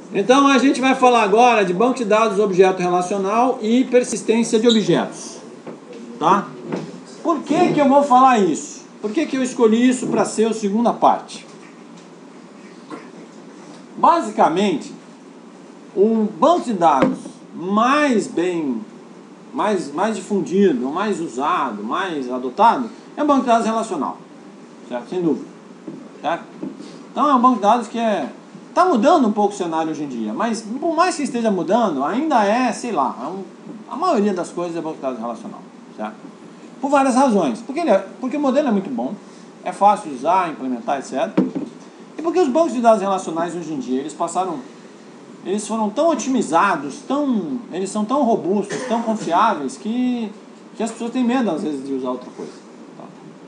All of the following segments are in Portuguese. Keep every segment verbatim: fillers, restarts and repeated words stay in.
Então a gente vai falar agora de banco de dados objeto relacional e persistência de objetos, tá? Por que que eu vou falar isso? Por que que eu escolhi isso para ser a segunda parte? Basicamente, o banco de dados mais bem, mais, mais difundido, mais usado, mais adotado é o banco de dados relacional, certo? Sem dúvida, certo? Então é um banco de dados que é está mudando um pouco o cenário hoje em dia, mas por mais que esteja mudando, ainda é, sei lá, é um, a maioria das coisas é banco de dados relacional, certo? Por várias razões. Porque, ele é, porque o modelo é muito bom, é fácil de usar, implementar, etcétera. E porque os bancos de dados relacionais hoje em dia, eles passaram, eles foram tão otimizados, tão, eles são tão robustos, tão confiáveis, que, que as pessoas têm medo às vezes de usar outra coisa. Tá?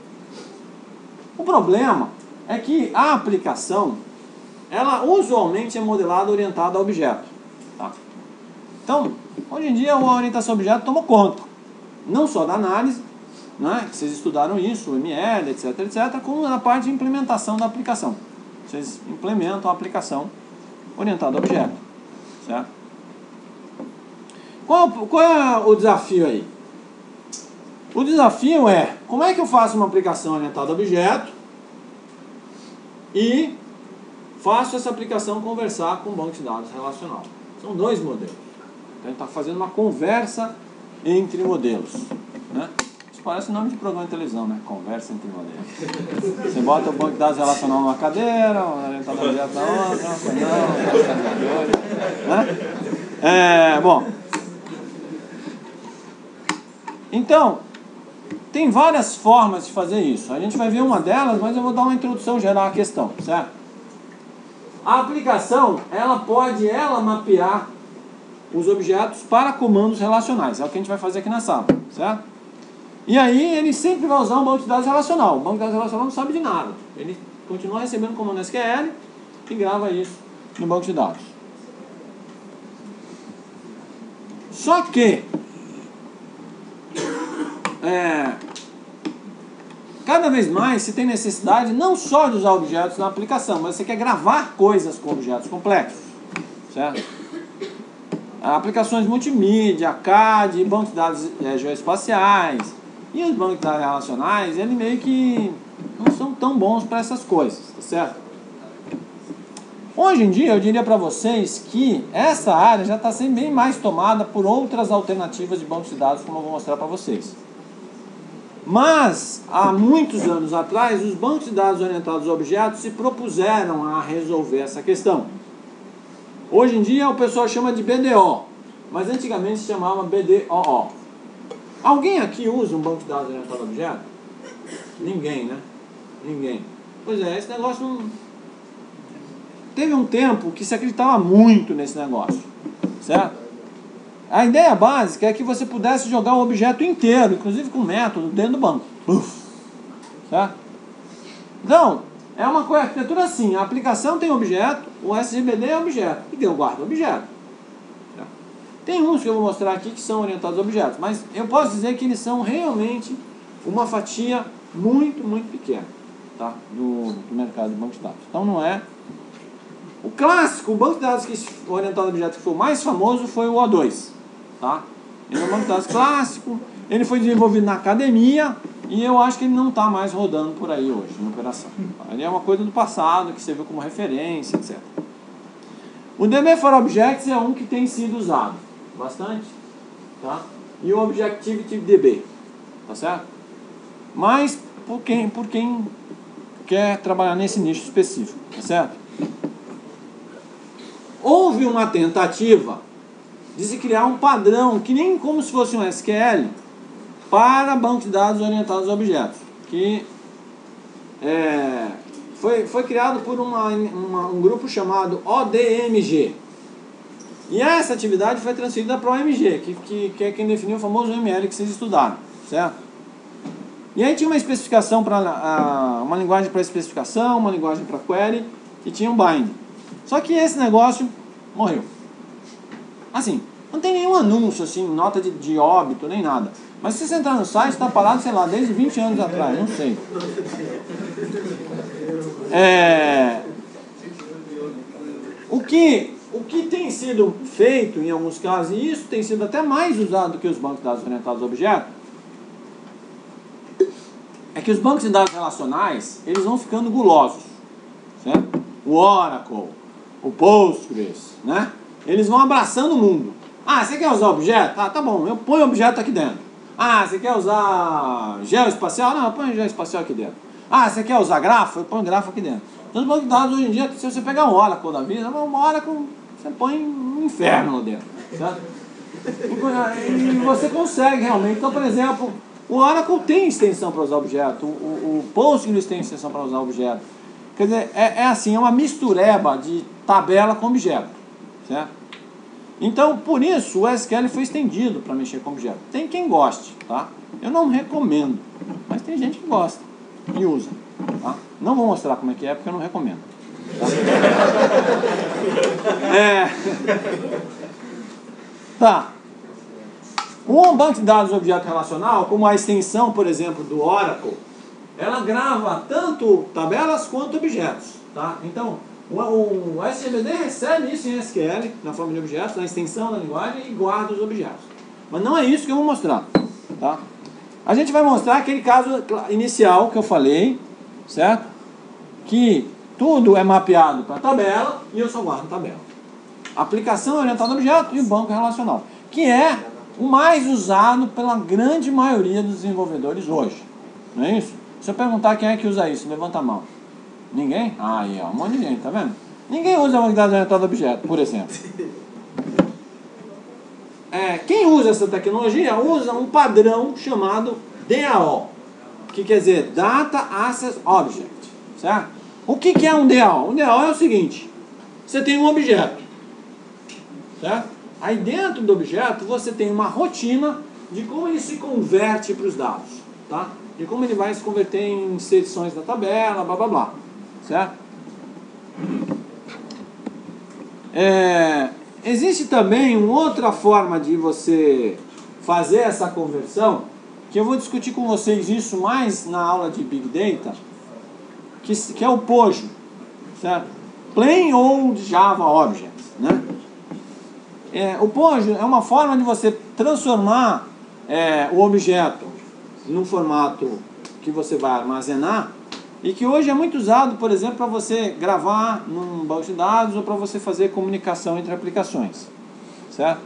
O problema é que a aplicação, ela usualmente é modelada orientada a objeto. Tá? Então, hoje em dia a orientação a objeto toma conta, não só da análise, né, que vocês estudaram isso, o M L, etc, etcétera, como na parte de implementação da aplicação. Vocês implementam a aplicação orientada a objeto. Certo? Qual, qual é o desafio aí? O desafio é, como é que eu faço uma aplicação orientada a objeto e faço essa aplicação conversar com o banco de dados relacional? São dois modelos. Então, a gente está fazendo uma conversa entre modelos. Né? Isso parece nome de programa de televisão, né? Conversa entre modelos. Você bota o banco de dados relacional numa cadeira, o orientado a objeto na outra, né? É, bom. Então, tem várias formas de fazer isso. A gente vai ver uma delas, mas eu vou dar uma introdução geral à questão, certo? A aplicação, ela pode, ela mapear os objetos para comandos relacionais. É o que a gente vai fazer aqui na sala, certo? E aí ele sempre vai usar um banco de dados relacional. O banco de dados relacional não sabe de nada. Ele continua recebendo comando S Q L e grava isso no banco de dados. Só que é, cada vez mais se tem necessidade não só de usar objetos na aplicação, mas você quer gravar coisas com objetos complexos, certo? Aplicações multimídia, C A D, bancos de dados é, geoespaciais e os bancos de dados relacionais, eles meio que não são tão bons para essas coisas, tá certo? Hoje em dia eu diria para vocês que essa área já está sendo bem mais tomada por outras alternativas de bancos de dados, como eu vou mostrar para vocês. Mas, há muitos anos atrás, os bancos de dados orientados a objetos se propuseram a resolver essa questão. Hoje em dia o pessoal chama de B D O, mas antigamente se chamava B D O O. Alguém aqui usa um banco de dados orientado a objeto? Ninguém, né? Ninguém. Pois é, esse negócio não... Teve um tempo que se acreditava muito nesse negócio, certo? A ideia básica é que você pudesse jogar o objeto inteiro, inclusive com método, dentro do banco. Uf, certo? Então, é uma arquitetura assim, a aplicação tem objeto, o S G B D é objeto, e eu guardo objeto. Certo? Tem uns que eu vou mostrar aqui que são orientados a objetos, mas eu posso dizer que eles são realmente uma fatia muito, muito pequena, tá? do, do mercado de banco de dados. Então não é... O clássico, o banco de dados que orientado a objetos que foi o mais famoso foi o O dois. Tá? Ele é um banco de dados clássico, ele foi desenvolvido na academia e eu acho que ele não está mais rodando por aí hoje, em operação. Ele é uma coisa do passado que serviu como referência, etcétera. O D B for Objects é um que tem sido usado bastante, tá? E o Objective-DB, tá certo? Mas por quem, por quem quer trabalhar nesse nicho específico, tá certo? Houve uma tentativa de se criar um padrão, que nem como se fosse um S Q L, para banco de dados orientados a objetos, que é, foi, foi criado por uma, uma, um grupo chamado O D M G. E essa atividade foi transferida para o O M G, que, que, que é quem definiu o famoso M L que vocês estudaram, certo? E aí tinha uma especificação para uma linguagem para especificação, uma linguagem para query, e tinha um bind. Só que esse negócio morreu. Assim, não tem nenhum anúncio, assim, nota de, de óbito, nem nada. Mas se você entrar no site, está parado, sei lá, desde vinte anos atrás, não sei. É... O que o que tem sido feito em alguns casos, e isso tem sido até mais usado do que os bancos de dados orientados a objetos, é que os bancos de dados relacionais, eles vão ficando gulosos, certo? O Oracle, o Postgres, né? Eles vão abraçando o mundo. Ah, você quer usar objeto? Ah, tá bom, eu ponho o objeto aqui dentro. Ah, você quer usar geoespacial? Não, eu ponho geoespacial aqui dentro. Ah, você quer usar grafo? Eu ponho grafo aqui dentro. Então, os bancos de dados hoje em dia, se você pegar um Oracle da vida, um Oracle, você põe um inferno lá dentro, certo? E você consegue realmente. Então, por exemplo, o Oracle tem extensão para usar objeto, o, o, o Postgres tem extensão para usar objeto. Quer dizer, é, é assim, é uma mistureba de tabela com objeto, certo? Então, por isso, o S Q L foi estendido para mexer com objeto. Tem quem goste, tá? Eu não recomendo, mas tem gente que gosta e usa, tá? Não vou mostrar como é que é, porque eu não recomendo. Tá? É... Tá. Um banco de dados objeto relacional, como a extensão, por exemplo, do Oracle, ela grava tanto tabelas quanto objetos, tá? Então, o, o S G B D recebe isso em S Q L, na forma de objetos, na extensão da linguagem, e guarda os objetos. Mas não é isso que eu vou mostrar, tá? A gente vai mostrar aquele caso inicial que eu falei, certo? Que tudo é mapeado para tabela e eu só guardo tabela. Aplicação orientada a objeto e o banco relacional, que é o mais usado pela grande maioria dos desenvolvedores hoje. Não é isso? Se eu perguntar quem é que usa isso, levanta a mão. Ninguém? Ah, aí, ó, um monte de gente, tá vendo? Ninguém usa banco de dados orientado a objeto, por exemplo. É, quem usa essa tecnologia usa um padrão chamado D A O, que quer dizer Data Access Object, certo? O que, que é um D A O? Um D A O é o seguinte: você tem um objeto, certo? Aí dentro do objeto você tem uma rotina de como ele se converte para os dados, tá? De como ele vai se converter em inserções da tabela, blá blá blá, certo? É, existe também uma outra forma de você fazer essa conversão, que eu vou discutir com vocês isso mais na aula de Big Data, que, que é o P O J, certo? Plain Old Java Objects, né? É, o P O J é uma forma de você transformar é, o objeto num formato que você vai armazenar e que hoje é muito usado, por exemplo, para você gravar num banco de dados ou para você fazer comunicação entre aplicações, certo?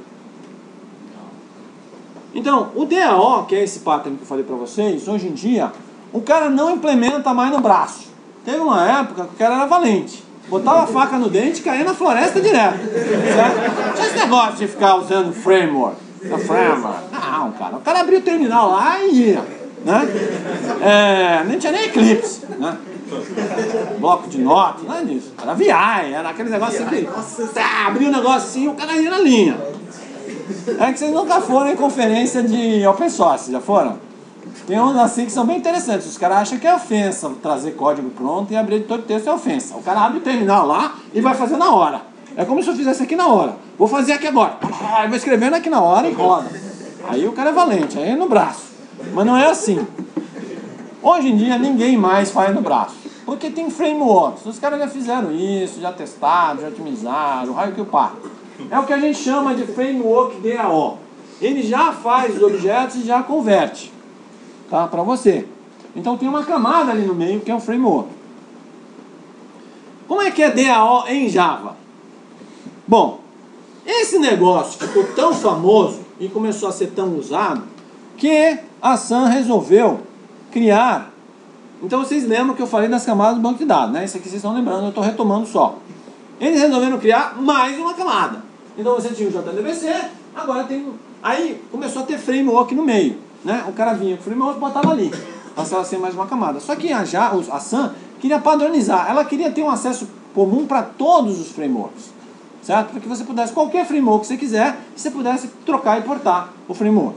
Então, o D A O, que é esse pattern que eu falei para vocês, hoje em dia, o cara não implementa mais no braço. Teve uma época que o cara era valente. Botava a faca no dente e caía na floresta direto, certo? Tinha esse negócio de ficar usando framework, a framework. Não, cara. O cara abria o terminal lá e ia, né? É, nem tinha nem Eclipse, né? Bloco de notas, nada disso. Era V I, era aquele negócio assim que tá, abria o negócio assim e o cara ia na linha. É que vocês nunca foram em conferência de open source, já foram? Tem uns assim que são bem interessantes. Os caras acham que é ofensa trazer código pronto e abrir editor de texto é ofensa. O cara abre o terminal lá e vai fazer na hora. É como se eu fizesse aqui na hora. Vou fazer aqui agora. Ah, vou escrevendo aqui na hora e roda. Aí o cara é valente, aí é no braço. Mas não é assim. Hoje em dia ninguém mais faz no braço. Porque tem frameworks. Os caras já fizeram isso, já testaram, já otimizaram, o raio que o par. É o que a gente chama de framework D A O. Ele já faz os objetos e já converte, tá, para você. Então tem uma camada ali no meio que é o framework. Como é que é D A O em Java? Bom, esse negócio ficou tão famoso e começou a ser tão usado que a Sun resolveu criar. Então vocês lembram que eu falei das camadas do banco de dados, né? Isso aqui vocês estão lembrando, eu estou retomando só. Eles resolveram criar mais uma camada. Então você tinha o J D B C, agora tem... Aí começou a ter framework no meio, né? O cara vinha com o framework e botava ali. Passava a ser mais uma camada. Só que a, ja, a Sun queria padronizar. Ela queria ter um acesso comum para todos os frameworks, certo? Para que você pudesse, qualquer framework que você quiser, você pudesse trocar e portar o framework.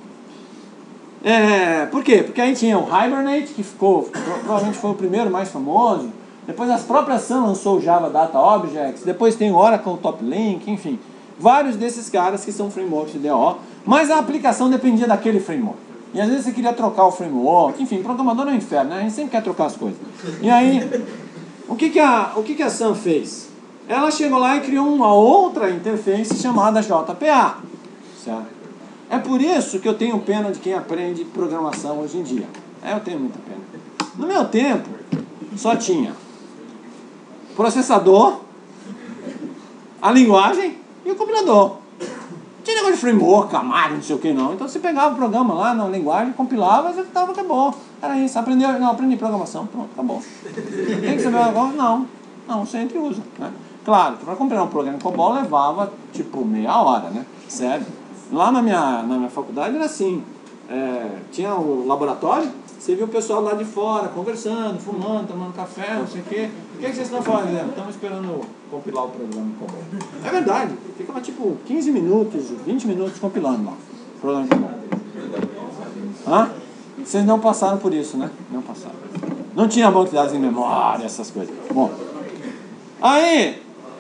É, por quê? Porque aí tinha o Hibernate, que ficou, provavelmente foi o primeiro mais famoso. Depois as próprias Sun lançou o Java Data Objects. Depois tem o Oracle Top Link, enfim. Vários desses caras que são frameworks de D A O. Mas a aplicação dependia daquele framework. E às vezes você queria trocar o framework. Enfim, programador é um inferno, né? A gente sempre quer trocar as coisas. E aí, o que, que, a, o que, que a Sun fez? ela chegou lá e criou uma outra interface chamada J P A. Certo? É por isso que eu tenho pena de quem aprende programação hoje em dia. É, eu tenho muita pena. No meu tempo, só tinha processador, a linguagem e o compilador. Não tinha negócio de framework, camada, não sei o que não. Então você pegava o programa lá na linguagem, compilava e executava, acabou. Era isso. Aprendeu? Não, aprendi programação, pronto, acabou. Tem que saber agora? Não. Não, você entra e usa. Né? Claro, para compilar um programa em COBOL levava tipo meia hora, né? Sério. Lá na minha, na minha faculdade era assim. É, tinha o laboratório, você viu o pessoal lá de fora conversando, fumando, tomando café, não sei o quê. O que, é que vocês estão fazendo? Estamos esperando compilar o programa em COBOL. É verdade. Ficava tipo quinze minutos, vinte minutos compilando lá o programa em COBOL. Hã? Vocês não passaram por isso, né? Não passaram. Não tinha banco de dados em memória, essas coisas. Bom, aí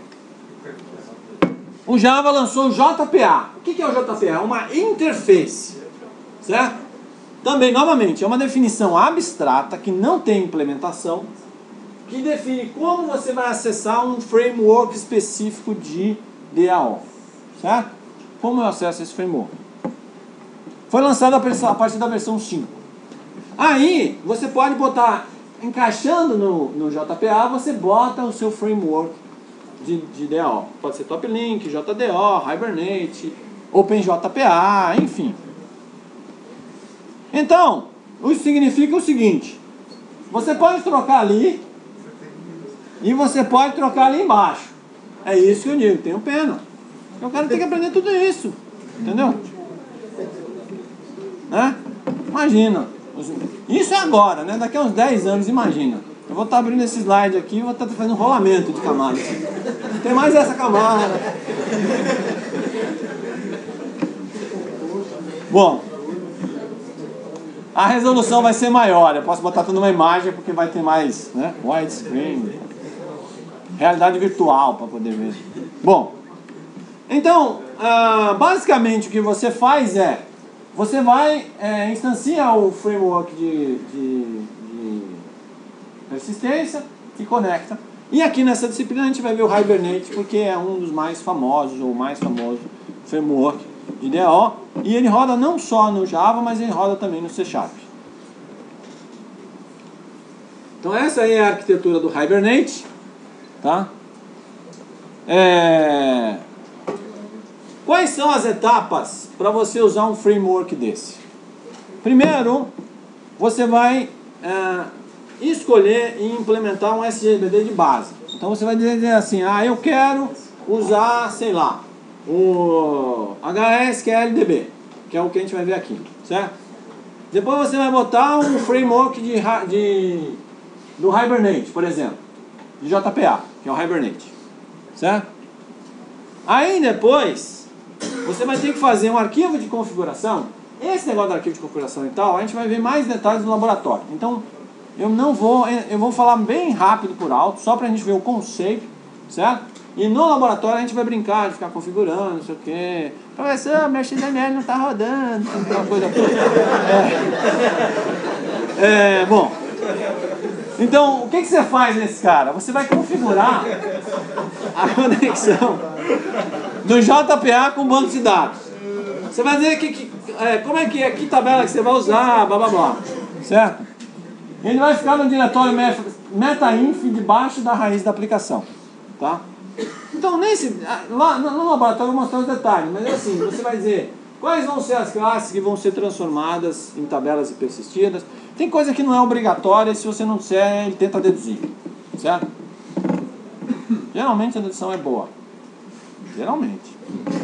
o Java lançou o J P A. O que é o J P A? Uma interface, certo? Também, novamente, é uma definição abstrata que não tem implementação, que define como você vai acessar um framework específico de D A O, certo? Como eu acesso esse framework? Foi lançado a partir da versão cinco. Aí, você pode botar, encaixando no, no J P A, você bota o seu framework de, de D A O. Pode ser TopLink, J D O, Hibernate, OpenJPA, enfim. Então, isso significa o seguinte: você pode trocar ali e você pode trocar ali embaixo. É isso que eu digo, tenho pena. O cara tem que aprender tudo isso. Entendeu? Né? Imagina. Isso é agora, né? Daqui a uns dez anos, imagina. Eu vou estar abrindo esse slide aqui e vou estar fazendo um rolamento de camadas. Tem mais essa camada. Bom, a resolução vai ser maior. Eu posso botar tudo numa imagem porque vai ter mais, né? Widescreen, realidade virtual para poder ver. Bom, então, uh, basicamente o que você faz é, você vai é, instanciar o framework de, de, de persistência e conecta. E aqui nessa disciplina a gente vai ver o Hibernate, porque é um dos mais famosos, ou mais famoso framework de D A O. E ele roda não só no Java, mas ele roda também no C Sharp. Então essa aí é a arquitetura do Hibernate. Tá? É... Quais são as etapas para você usar um framework desse? Primeiro, você vai é, escolher e implementar um S G B D de base. Então você vai dizer assim, ah, eu quero usar, sei lá, o H S Q L D B, que é o que a gente vai ver aqui, certo? Depois você vai botar um framework de, de, do Hibernate, por exemplo, de J P A, que é o Hibernate, certo? Aí depois você vai ter que fazer um arquivo de configuração. Esse negócio do arquivo de configuração e tal, a gente vai ver mais detalhes no laboratório. Então, eu não vou, eu vou falar bem rápido por alto, só pra gente ver o conceito, certo? E no laboratório a gente vai brincar de ficar configurando, não sei o que. Professor, meu X M L não tá rodando, aquela coisa toda. É, é, bom. Então, o que, que você faz nesse cara? Você vai configurar a conexão do J P A com o banco de dados. Você vai dizer que, que, é, como é que é, que tabela que você vai usar, blá blá blá. Certo? Ele vai ficar no diretório metainf debaixo da raiz da aplicação. Tá? Então, nesse, lá no laboratório eu vou mostrar os detalhes, mas é assim, você vai dizer quais vão ser as classes que vão ser transformadas em tabelas e persistidas. Tem coisa que não é obrigatória, se você não disser, ele tenta deduzir. Certo? Geralmente a dedução é boa. Geralmente.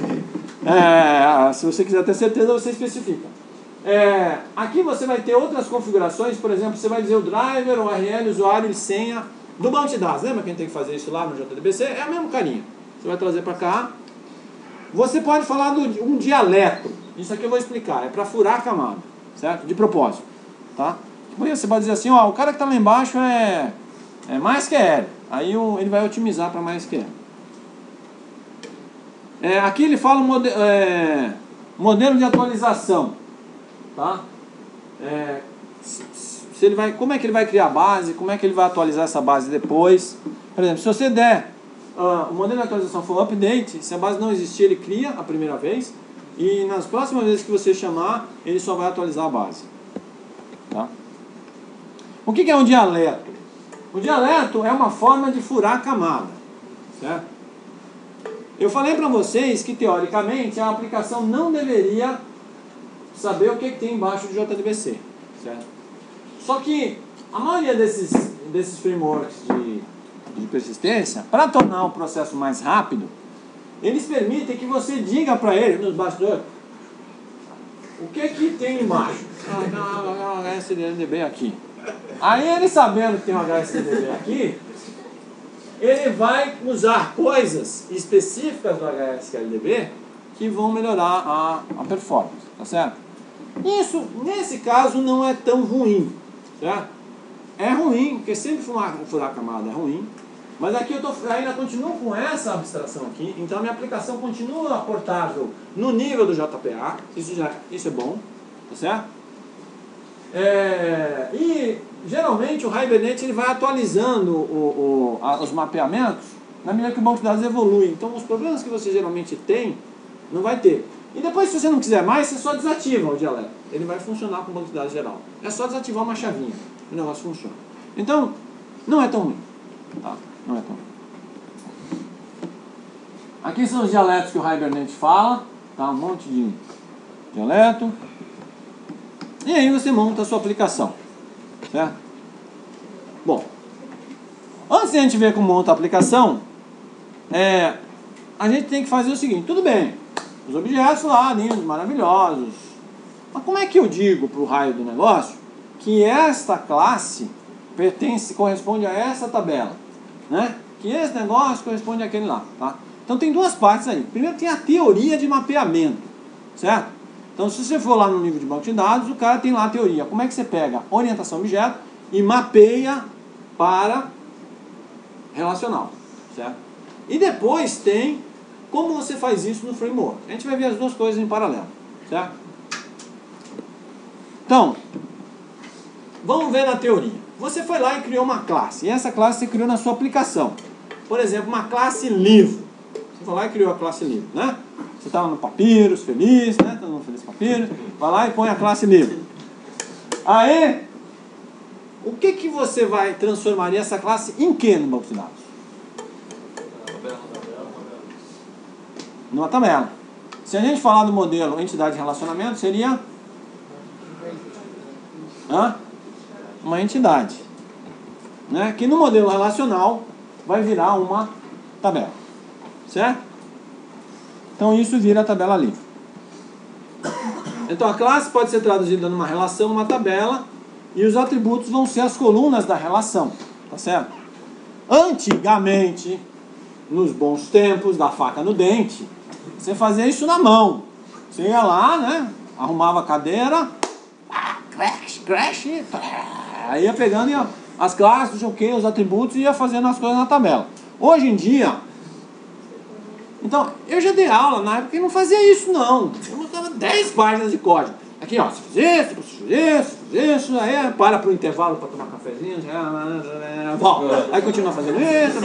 É, se você quiser ter certeza, você especifica. É, aqui você vai ter outras configurações, por exemplo, você vai dizer o driver, o U R L, usuário e senha do banco de dados. Lembra que a gente tem que fazer isso lá no J D B C? É a mesma carinha. Você vai trazer para cá. Você pode falar de um dialeto. Isso aqui eu vou explicar. É para furar a camada, certo? De propósito, tá? Depois você pode dizer assim, ó, o cara que está lá embaixo é, é MySQL. Aí o, ele vai otimizar para MySQL. É, aqui ele fala mode, é, modelo de atualização, tá? É, se ele vai, como é que ele vai criar a base, como é que ele vai atualizar essa base depois. Por exemplo, se você der uh, o modelo de atualização for update, se a base não existir, ele cria a primeira vez, e nas próximas vezes que você chamar, ele só vai atualizar a base. Tá? O que é um dialeto? O dialeto é uma forma de furar a camada. Certo? Eu falei para vocês que, teoricamente, a aplicação não deveria saber o que, que tem embaixo de J D B C. Certo? Só que a maioria desses, desses frameworks de, de persistência, para tornar o processo mais rápido, eles permitem que você diga para ele, nos bastidores, o que que tem embaixo. Ah, tem um H S L D B aqui. Aí ele, sabendo que tem um H S L D B aqui, ele vai usar coisas específicas do H S L D B que vão melhorar a, a performance, tá certo? Isso, nesse caso, não é tão ruim, certo? É ruim, porque sempre furar, furar a camada é ruim, mas aqui eu tô, ainda continuo com essa abstração aqui, então a minha aplicação continua portável no nível do J P A, isso, já, isso é bom, tá certo? É, e geralmente o Hibernate ele vai atualizando o, o, a, os mapeamentos na medida que o banco de dados evolui, então os problemas que você geralmente tem, não vai ter. E depois, se você não quiser mais, você só desativa o dialeto, ele vai funcionar com o banco de dados geral, é só desativar uma chavinha, o negócio funciona. Então, não é tão ruim, tá? Não é tão ruim. Aqui são os dialetos que o Hibernate fala, tá? Um monte de dialeto. E aí você monta a sua aplicação, certo? Bom, antes de a gente ver como monta a aplicação, é, a gente tem que fazer o seguinte, tudo bem, os objetos lá, lindos, maravilhosos, mas como é que eu digo para o raio do negócio que esta classe pertence, corresponde a essa tabela, né? Que esse negócio corresponde àquele lá, tá? Então tem duas partes aí. Primeiro tem a teoria de mapeamento, certo? Então se você for lá no nível de banco de dados, o cara tem lá a teoria. Como é que você pega orientação objeto e mapeia para relacional, certo? E depois tem como você faz isso no framework. A gente vai ver as duas coisas em paralelo, certo? Então, vamos ver na teoria. Você foi lá e criou uma classe, e essa classe você criou na sua aplicação. Por exemplo, uma classe livro. Você foi lá e criou a classe livro, né? Você estava no Papyrus, feliz, né? Todo mundo feliz Papyrus. Vai lá e põe a classe livro. Aí, o que que você vai transformaria essa classe em que no banco de dados? Numa tabela. Se a gente falar do modelo entidade de relacionamento, seria Hã? uma entidade, né? Que no modelo relacional vai virar uma tabela, certo? Então isso vira a tabela livre. Então a classe pode ser traduzida numa relação, numa tabela, e os atributos vão ser as colunas da relação, tá certo? Antigamente, nos bons tempos da faca no dente, você fazia isso na mão. Você ia lá, né? Arrumava a cadeira, crash, crash, aí ia pegando ia, as classes, os atributos e ia fazendo as coisas na tabela. Hoje em dia, então, eu já dei aula na época que não fazia isso não. Eu mostrava dez páginas de código. Aqui, ó, você faz isso, você faz isso, você faz isso, aí para pro intervalo para tomar cafezinho, volta, aí continua fazendo isso.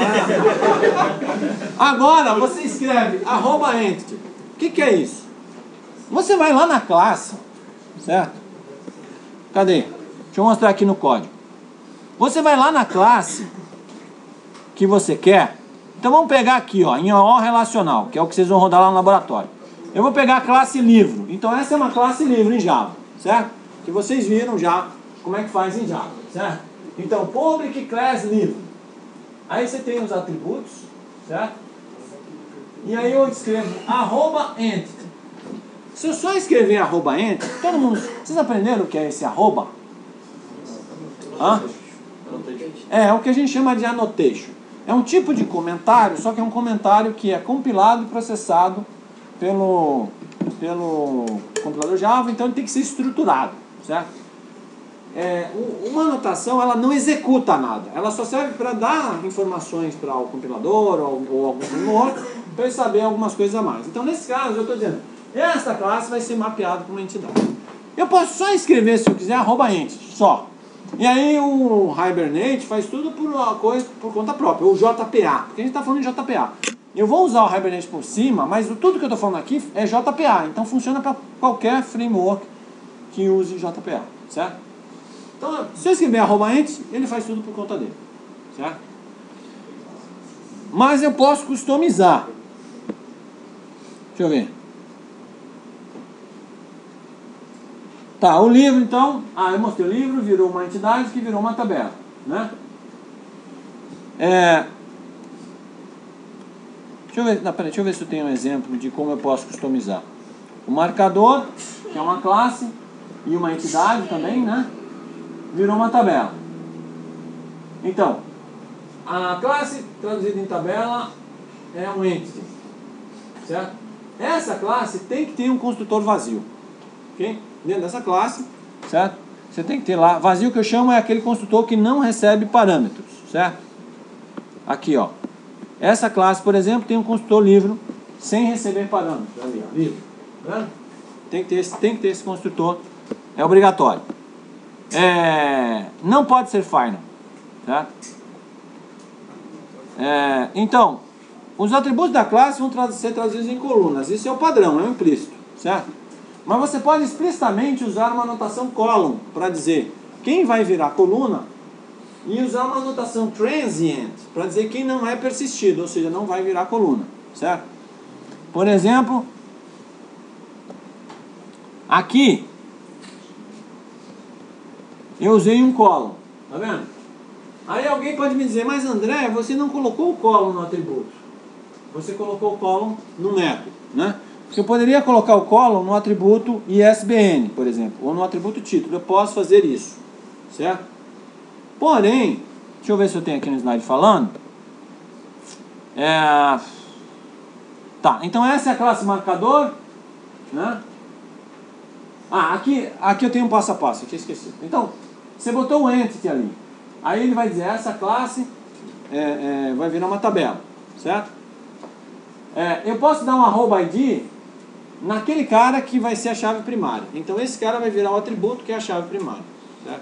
Agora você escreve arroba entity. O que que é isso? Você vai lá na classe, certo? Cadê? Deixa eu mostrar aqui no código. Você vai lá na classe que você quer. Então vamos pegar aqui, ó, em O relacional, que é o que vocês vão rodar lá no laboratório. Eu vou pegar a classe livro. Então essa é uma classe livro em Java, certo? Que vocês viram já como é que faz em Java, certo? Então public class livro. Aí você tem os atributos, certo? E aí eu escrevo arroba entity. Se eu só escrever arroba entity, todo mundo... Vocês aprenderam o que é esse arroba? Hã? É, é o que a gente chama de annotation. É um tipo de comentário, só que é um comentário que é compilado e processado pelo, pelo compilador Java, então ele tem que ser estruturado, certo? É, uma anotação, ela não executa nada, ela só serve para dar informações para o compilador ou, ou algum framework, para ele saber algumas coisas a mais. Então, nesse caso, eu estou dizendo, esta classe vai ser mapeada para uma entidade. Eu posso só escrever, se eu quiser, arroba entity, só. E aí o Hibernate faz tudo por uma coisa, por conta própria, o J P A, porque a gente está falando de J P A. Eu vou usar o Hibernate por cima, mas tudo que eu estou falando aqui é J P A, então funciona para qualquer framework que use J P A, certo? Então, se eu escrever arroba ent, ele faz tudo por conta dele, certo? Mas eu posso customizar. Deixa eu ver. Tá, o livro então, ah, eu mostrei o livro, virou uma entidade que virou uma tabela, né? É, deixa eu ver, não, peraí, deixa eu ver se eu tenho um exemplo de como eu posso customizar. O marcador, que é uma classe, e uma entidade também, né? Virou uma tabela. Então, a classe traduzida em tabela é um entity, certo? Essa classe tem que ter um construtor vazio, ok? Dentro dessa classe, certo? Você tem que ter lá, vazio que eu chamo é aquele construtor que não recebe parâmetros, certo? Aqui, ó. Essa classe, por exemplo, tem um construtor livre sem receber parâmetros. Ali, ó, livre. Tá vendo? Tem que ter esse, tem que ter esse construtor, é obrigatório. É, não pode ser final, certo? É, então, os atributos da classe vão tra ser traduzidos em colunas. Isso é o padrão, é o implícito, certo? Mas você pode explicitamente usar uma notação column para dizer quem vai virar coluna e usar uma notação transient para dizer quem não é persistido, ou seja, não vai virar coluna, certo? Por exemplo, aqui eu usei um column, tá vendo? Aí alguém pode me dizer, mas André, você não colocou o column no atributo, você colocou o column no método, né? Porque eu poderia colocar o column no atributo I S B N, por exemplo, ou no atributo título, eu posso fazer isso, certo? Porém, deixa eu ver se eu tenho aqui no slide falando. É... Tá, então essa é a classe marcador, né? Ah, aqui, aqui eu tenho um passo a passo, aqui eu esqueci. Então, você botou o entity ali, aí ele vai dizer, essa classe é, é, vai virar uma tabela, certo? É, eu posso dar um arroba I D naquele cara que vai ser a chave primária. Então esse cara vai virar o atributo que é a chave primária, certo?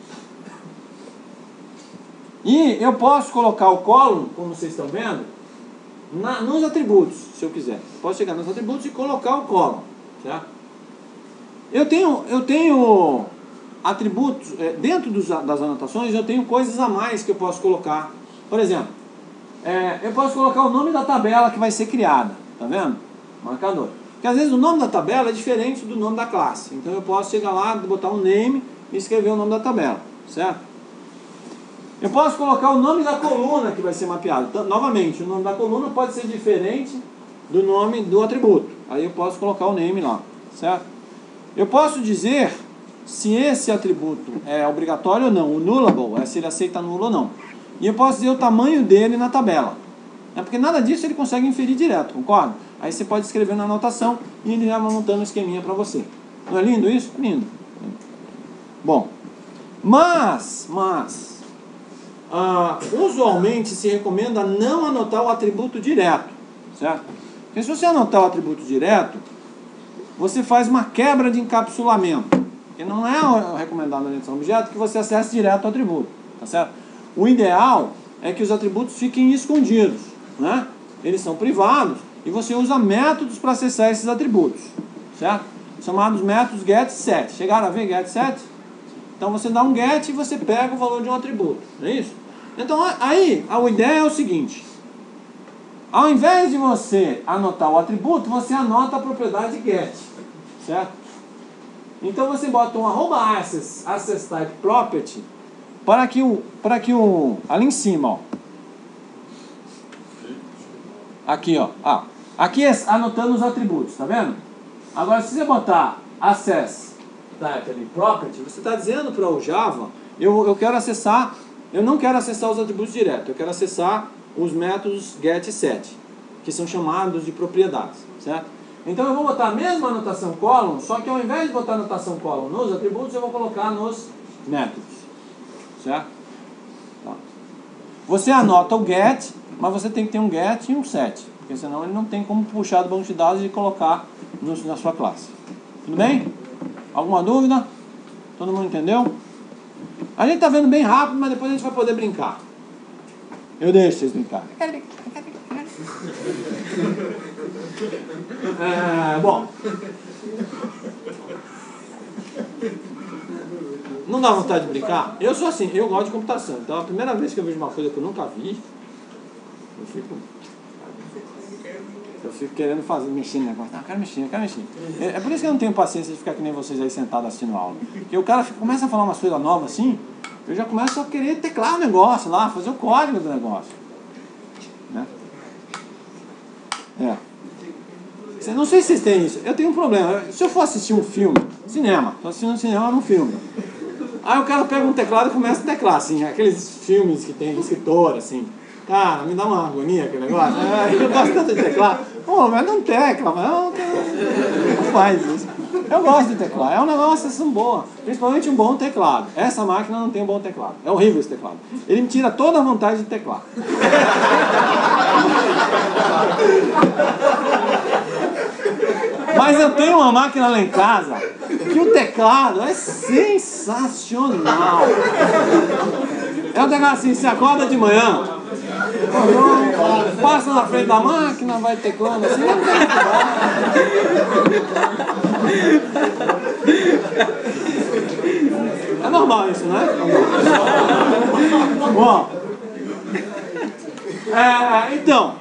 E eu posso colocar o column, como vocês estão vendo, na, nos atributos, se eu quiser. Posso chegar nos atributos e colocar o column, certo? Eu tenho, eu tenho atributos, é, dentro dos, das anotações eu tenho coisas a mais que eu posso colocar. Por exemplo, é, eu posso colocar o nome da tabela que vai ser criada, tá vendo? Marcador. Porque às vezes o nome da tabela é diferente do nome da classe. Então eu posso chegar lá, botar um name e escrever o nome da tabela, certo? Eu posso colocar o nome da coluna que vai ser mapeado. Então, novamente, o nome da coluna pode ser diferente do nome do atributo. Aí eu posso colocar o name lá, certo? Eu posso dizer se esse atributo é obrigatório ou não, o nullable, é se ele aceita nulo ou não. E eu posso dizer o tamanho dele na tabela. É porque nada disso ele consegue inferir direto, concorda? Aí você pode escrever na anotação e ele já vai montando um esqueminha para você. Não é lindo isso? Lindo. Bom, mas, mas, ah, usualmente se recomenda não anotar o atributo direto, certo? Porque se você anotar o atributo direto, você faz uma quebra de encapsulamento. Porque não é recomendado na orientação objeto que você acesse direto ao atributo, tá certo? O ideal é que os atributos fiquem escondidos, né? Eles são privados e você usa métodos para acessar esses atributos, certo? Chamados métodos get, set. Chegaram a ver get, set? Então você dá um get e você pega o valor de um atributo, não é isso? Então aí a ideia é o seguinte: ao invés de você anotar o atributo, você anota a propriedade get, certo? Então você bota um arroba access, access type property, para que o, para que o, ali em cima, ó, aqui, ó, ah, aqui é anotando os atributos, tá vendo? Agora se você botar access type ali, property, você está dizendo para o Java, eu, eu quero acessar, eu não quero acessar os atributos direto, eu quero acessar os métodos get e set, que são chamados de propriedades, certo? Então eu vou botar a mesma anotação column, só que ao invés de botar a anotação column nos atributos, eu vou colocar nos métodos, certo? Tá. Você anota o get, mas você tem que ter um get e um set, porque senão ele não tem como puxar do banco de dados e colocar no, na sua classe. Tudo bem? Alguma dúvida? Todo mundo entendeu? A gente tá vendo bem rápido, mas depois a gente vai poder brincar. Eu deixo vocês brincarem. É, bom. Não dá vontade de brincar? Eu sou assim, eu gosto de computação. Então a primeira vez que eu vejo uma coisa que eu nunca vi, eu fico... Eu fico querendo fazer, mexer no negócio. Não, eu quero mexer, eu quero mexer. É, é por isso que eu não tenho paciência de ficar que nem vocês aí sentados assistindo a aula. Porque o cara fica, começa a falar umas coisas novas assim, eu já começo a querer teclar o negócio lá, fazer o código do negócio. Né? É. Cê, não sei se vocês têm isso. Eu tenho um problema. Se eu for assistir um filme, cinema, estou assistindo um cinema num filme. Aí o cara pega um teclado e começa a teclar, assim, aqueles filmes que tem escritor, assim. Cara, me dá uma agonia aquele negócio. É, eu gosto tanto de teclar. Pô, mas não tecla, mas não, não faz isso. Eu gosto de teclar. É um negócio assim boa. Principalmente um bom teclado. Essa máquina não tem um bom teclado. É horrível esse teclado. Ele me tira toda a vontade de teclar. Mas eu tenho uma máquina lá em casa que o teclado é sensacional. É um teclado assim, você acorda de manhã, passa na frente da máquina, vai teclando assim. É normal isso, né? Bom, é, então.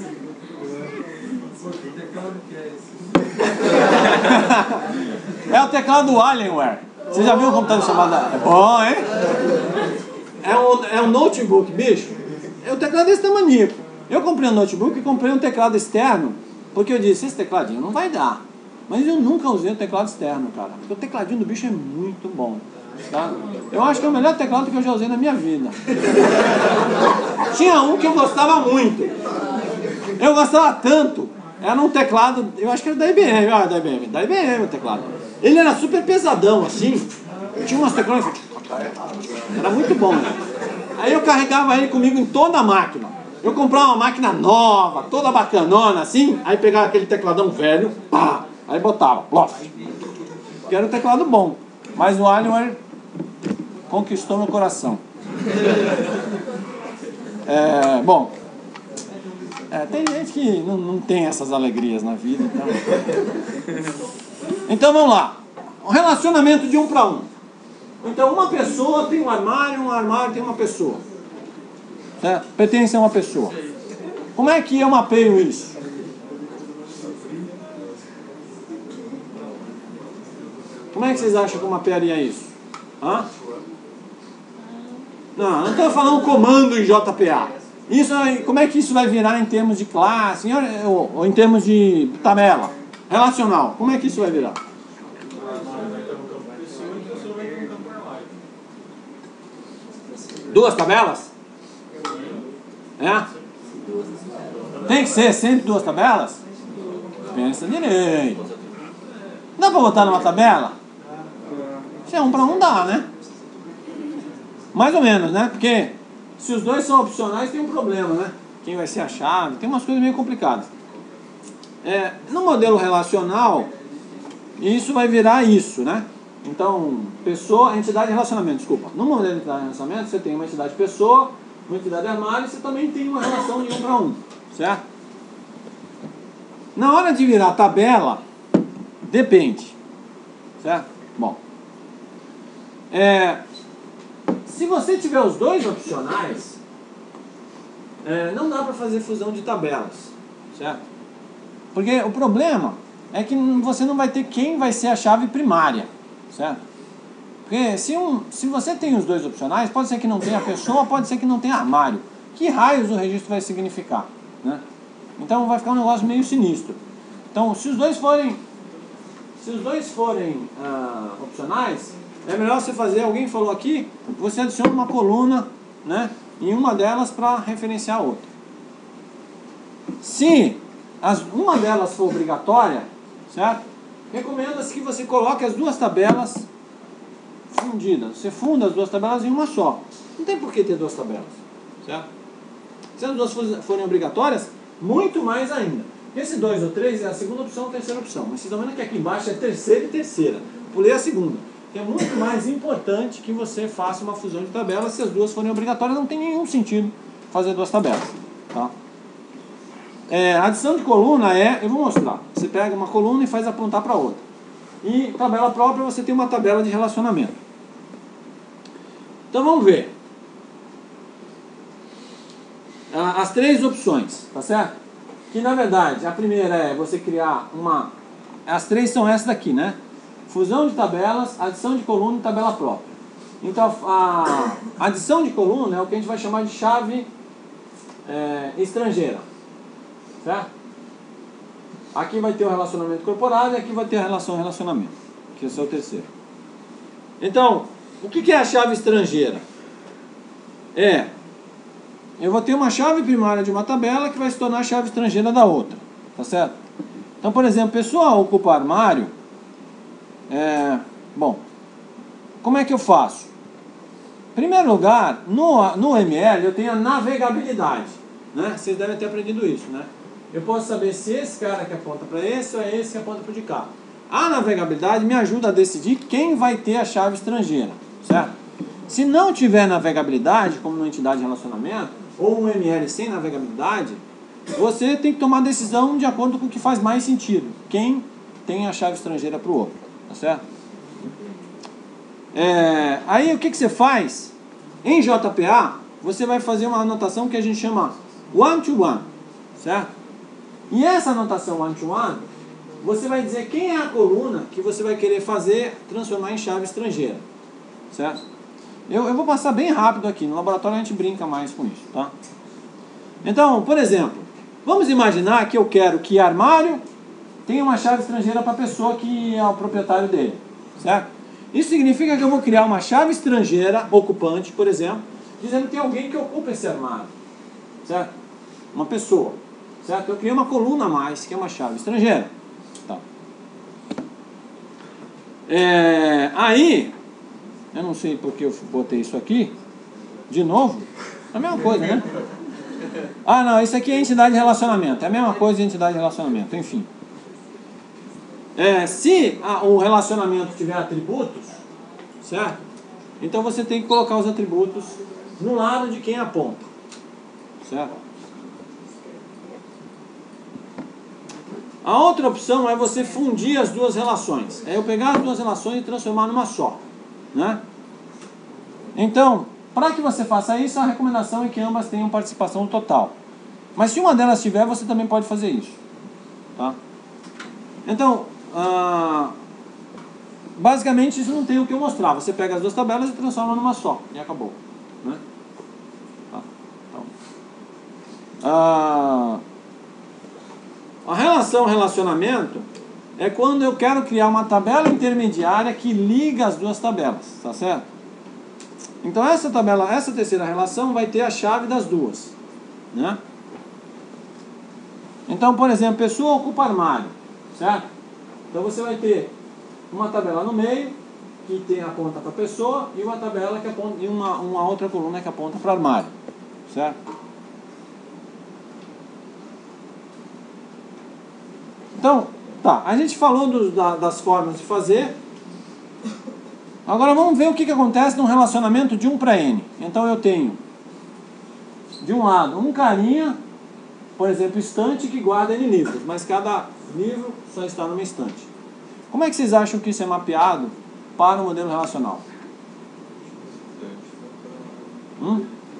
É o teclado do Alienware. Você já viu o computador chamado? É bom, hein? É um, é um notebook, bicho. É um teclado desse tamanho. Eu comprei um notebook e comprei um teclado externo, porque eu disse, esse tecladinho não vai dar. Mas eu nunca usei o teclado externo, cara. Porque o tecladinho do bicho é muito bom. Tá? Eu acho que é o melhor teclado que eu já usei na minha vida. Tinha um que eu gostava muito. Eu gostava tanto. Era um teclado, eu acho que era da I B M, ah, da I B M, da I B M o teclado. Ele era super pesadão, assim. Tinha umas tecladas, era muito bom. Né? Aí eu carregava ele comigo em toda a máquina. Eu comprava uma máquina nova, toda bacanona, assim. Aí pegava aquele tecladão velho, pá, aí botava, plof. Que era um teclado bom. Mas o Alienware conquistou meu coração. É, bom. É, tem gente que não, não tem essas alegrias na vida. Então, então vamos lá. Um relacionamento de um para um. Então uma pessoa tem um armário, um armário tem uma pessoa. Certo? Pertence a uma pessoa. Como é que eu mapeio isso? Como é que vocês acham que eu mapearia isso? Hã? Não, não estou falando comando em J P A. Isso, como é que isso vai virar em termos de classe, ou, ou em termos de tabela relacional? Como é que isso vai virar? Duas tabelas? É? Tem que ser sempre duas tabelas? Pensa direito. Dá pra botar numa tabela? Se é um para um dá, né? Mais ou menos, né? Porque se os dois são opcionais, tem um problema, né? Quem vai ser a chave? Tem umas coisas meio complicadas. É, no modelo relacional, isso vai virar isso, né? Então, pessoa, entidade e relacionamento, desculpa. No modelo de entidade e relacionamento, você tem uma entidade pessoa, uma entidade armário, e você também tem uma relação de um para um, certo? Na hora de virar tabela, depende, certo? Bom, é... se você tiver os dois opcionais, é, não dá para fazer fusão de tabelas, certo? Porque o problema é que você não vai ter quem vai ser a chave primária, certo? Porque se, um, se você tem os dois opcionais, pode ser que não tenha pessoa, pode ser que não tenha armário. Que raios o registro vai significar, né? Então vai ficar um negócio meio sinistro. Então, se os dois forem, se os dois forem ah, opcionais, é melhor você fazer, alguém falou aqui, você adiciona uma coluna, né, em uma delas para referenciar a outra. Se as, uma delas for obrigatória, certo? Recomenda-se que você coloque as duas tabelas fundidas. Você funda as duas tabelas em uma só. Não tem por que ter duas tabelas, certo? Se as duas forem obrigatórias, muito mais ainda. Esse dois ou três é a segunda opção ou a terceira opção. Mas vocês estão vendo que aqui embaixo é terceira e terceira. Pulei a segunda. que é muito mais importante que você faça uma fusão de tabelas. Se as duas forem obrigatórias, não tem nenhum sentido fazer duas tabelas. Tá? É, adição de coluna é, eu vou mostrar, você pega uma coluna e faz apontar para outra. E tabela própria, você tem uma tabela de relacionamento. Então vamos ver. As três opções, tá certo? Que na verdade, a primeira é você criar uma... As três são essas daqui, né? Fusão de tabelas, adição de coluna e tabela própria. Então a adição de coluna é o que a gente vai chamar de chave é, estrangeira. Certo? Aqui vai ter o relacionamento incorporado e aqui vai ter a relação relacionamento, que esse é o terceiro. Então, o que é a chave estrangeira? É, eu vou ter uma chave primária de uma tabela que vai se tornar a chave estrangeira da outra, tá certo? Então, por exemplo, pessoa ocupa armário, é, bom, como é que eu faço? Em primeiro lugar, no, no M L eu tenho a navegabilidade, né? Vocês devem ter aprendido isso, né? Eu posso saber se esse cara que aponta para esse ou é esse que aponta para o de cá. A navegabilidade me ajuda a decidir quem vai ter a chave estrangeira, certo? Se não tiver navegabilidade, como uma entidade de relacionamento, ou um M L sem navegabilidade, você tem que tomar decisão de acordo com o que faz mais sentido. Quem tem a chave estrangeira para o outro, tá certo? É, aí o que, que você faz? Em J P A, você vai fazer uma anotação que a gente chama one-to-one, certo? E essa anotação one-to-one, você vai dizer quem é a coluna que você vai querer fazer, transformar em chave estrangeira, certo? Eu, eu vou passar bem rápido aqui, no laboratório a gente brinca mais com isso, tá? Então, por exemplo, vamos imaginar que eu quero que armário tenha uma chave estrangeira para a pessoa que é o proprietário dele, certo? Isso significa que eu vou criar uma chave estrangeira, ocupante, por exemplo, dizendo que tem alguém que ocupa esse armário, certo? Uma pessoa, certo? Eu criei uma coluna a mais, que é uma chave estrangeira. Tá. É, aí, eu não sei porque eu botei isso aqui, de novo, é a mesma coisa, né? Ah, não, isso aqui é entidade de relacionamento, é a mesma coisa de entidade de relacionamento, enfim. É, se a, o relacionamento tiver atributos, certo? Então você tem que colocar os atributos no lado de quem aponta, certo? A outra opção é você fundir as duas relações. É eu pegar as duas relações e transformar numa só, né? Então, para que você faça isso, a recomendação é que ambas tenham participação total. Mas se uma delas tiver, você também pode fazer isso, tá? Então, ah, basicamente isso não tem o que eu mostrar. Você pega as duas tabelas e transforma numa só e acabou, né? Tá? Então, ah, a relação relacionamento é quando eu quero criar uma tabela intermediária que liga as duas tabelas, tá certo? Então essa tabela, essa terceira relação vai ter a chave das duas, né? Então, por exemplo, pessoa ocupa armário, certo? Então você vai ter uma tabela no meio que tem a ponta para a pessoa e uma tabela que aponta, e uma, uma outra coluna que aponta para o armário, certo? Então, tá, a gente falou do, da, das formas de fazer. Agora vamos ver o que, que acontece num relacionamento de um para N. Então eu tenho, de um lado, um carinha, por exemplo, estante que guarda N livros, mas cada livro só está numa estante. Como é que vocês acham que isso é mapeado para o modelo relacional? Hum?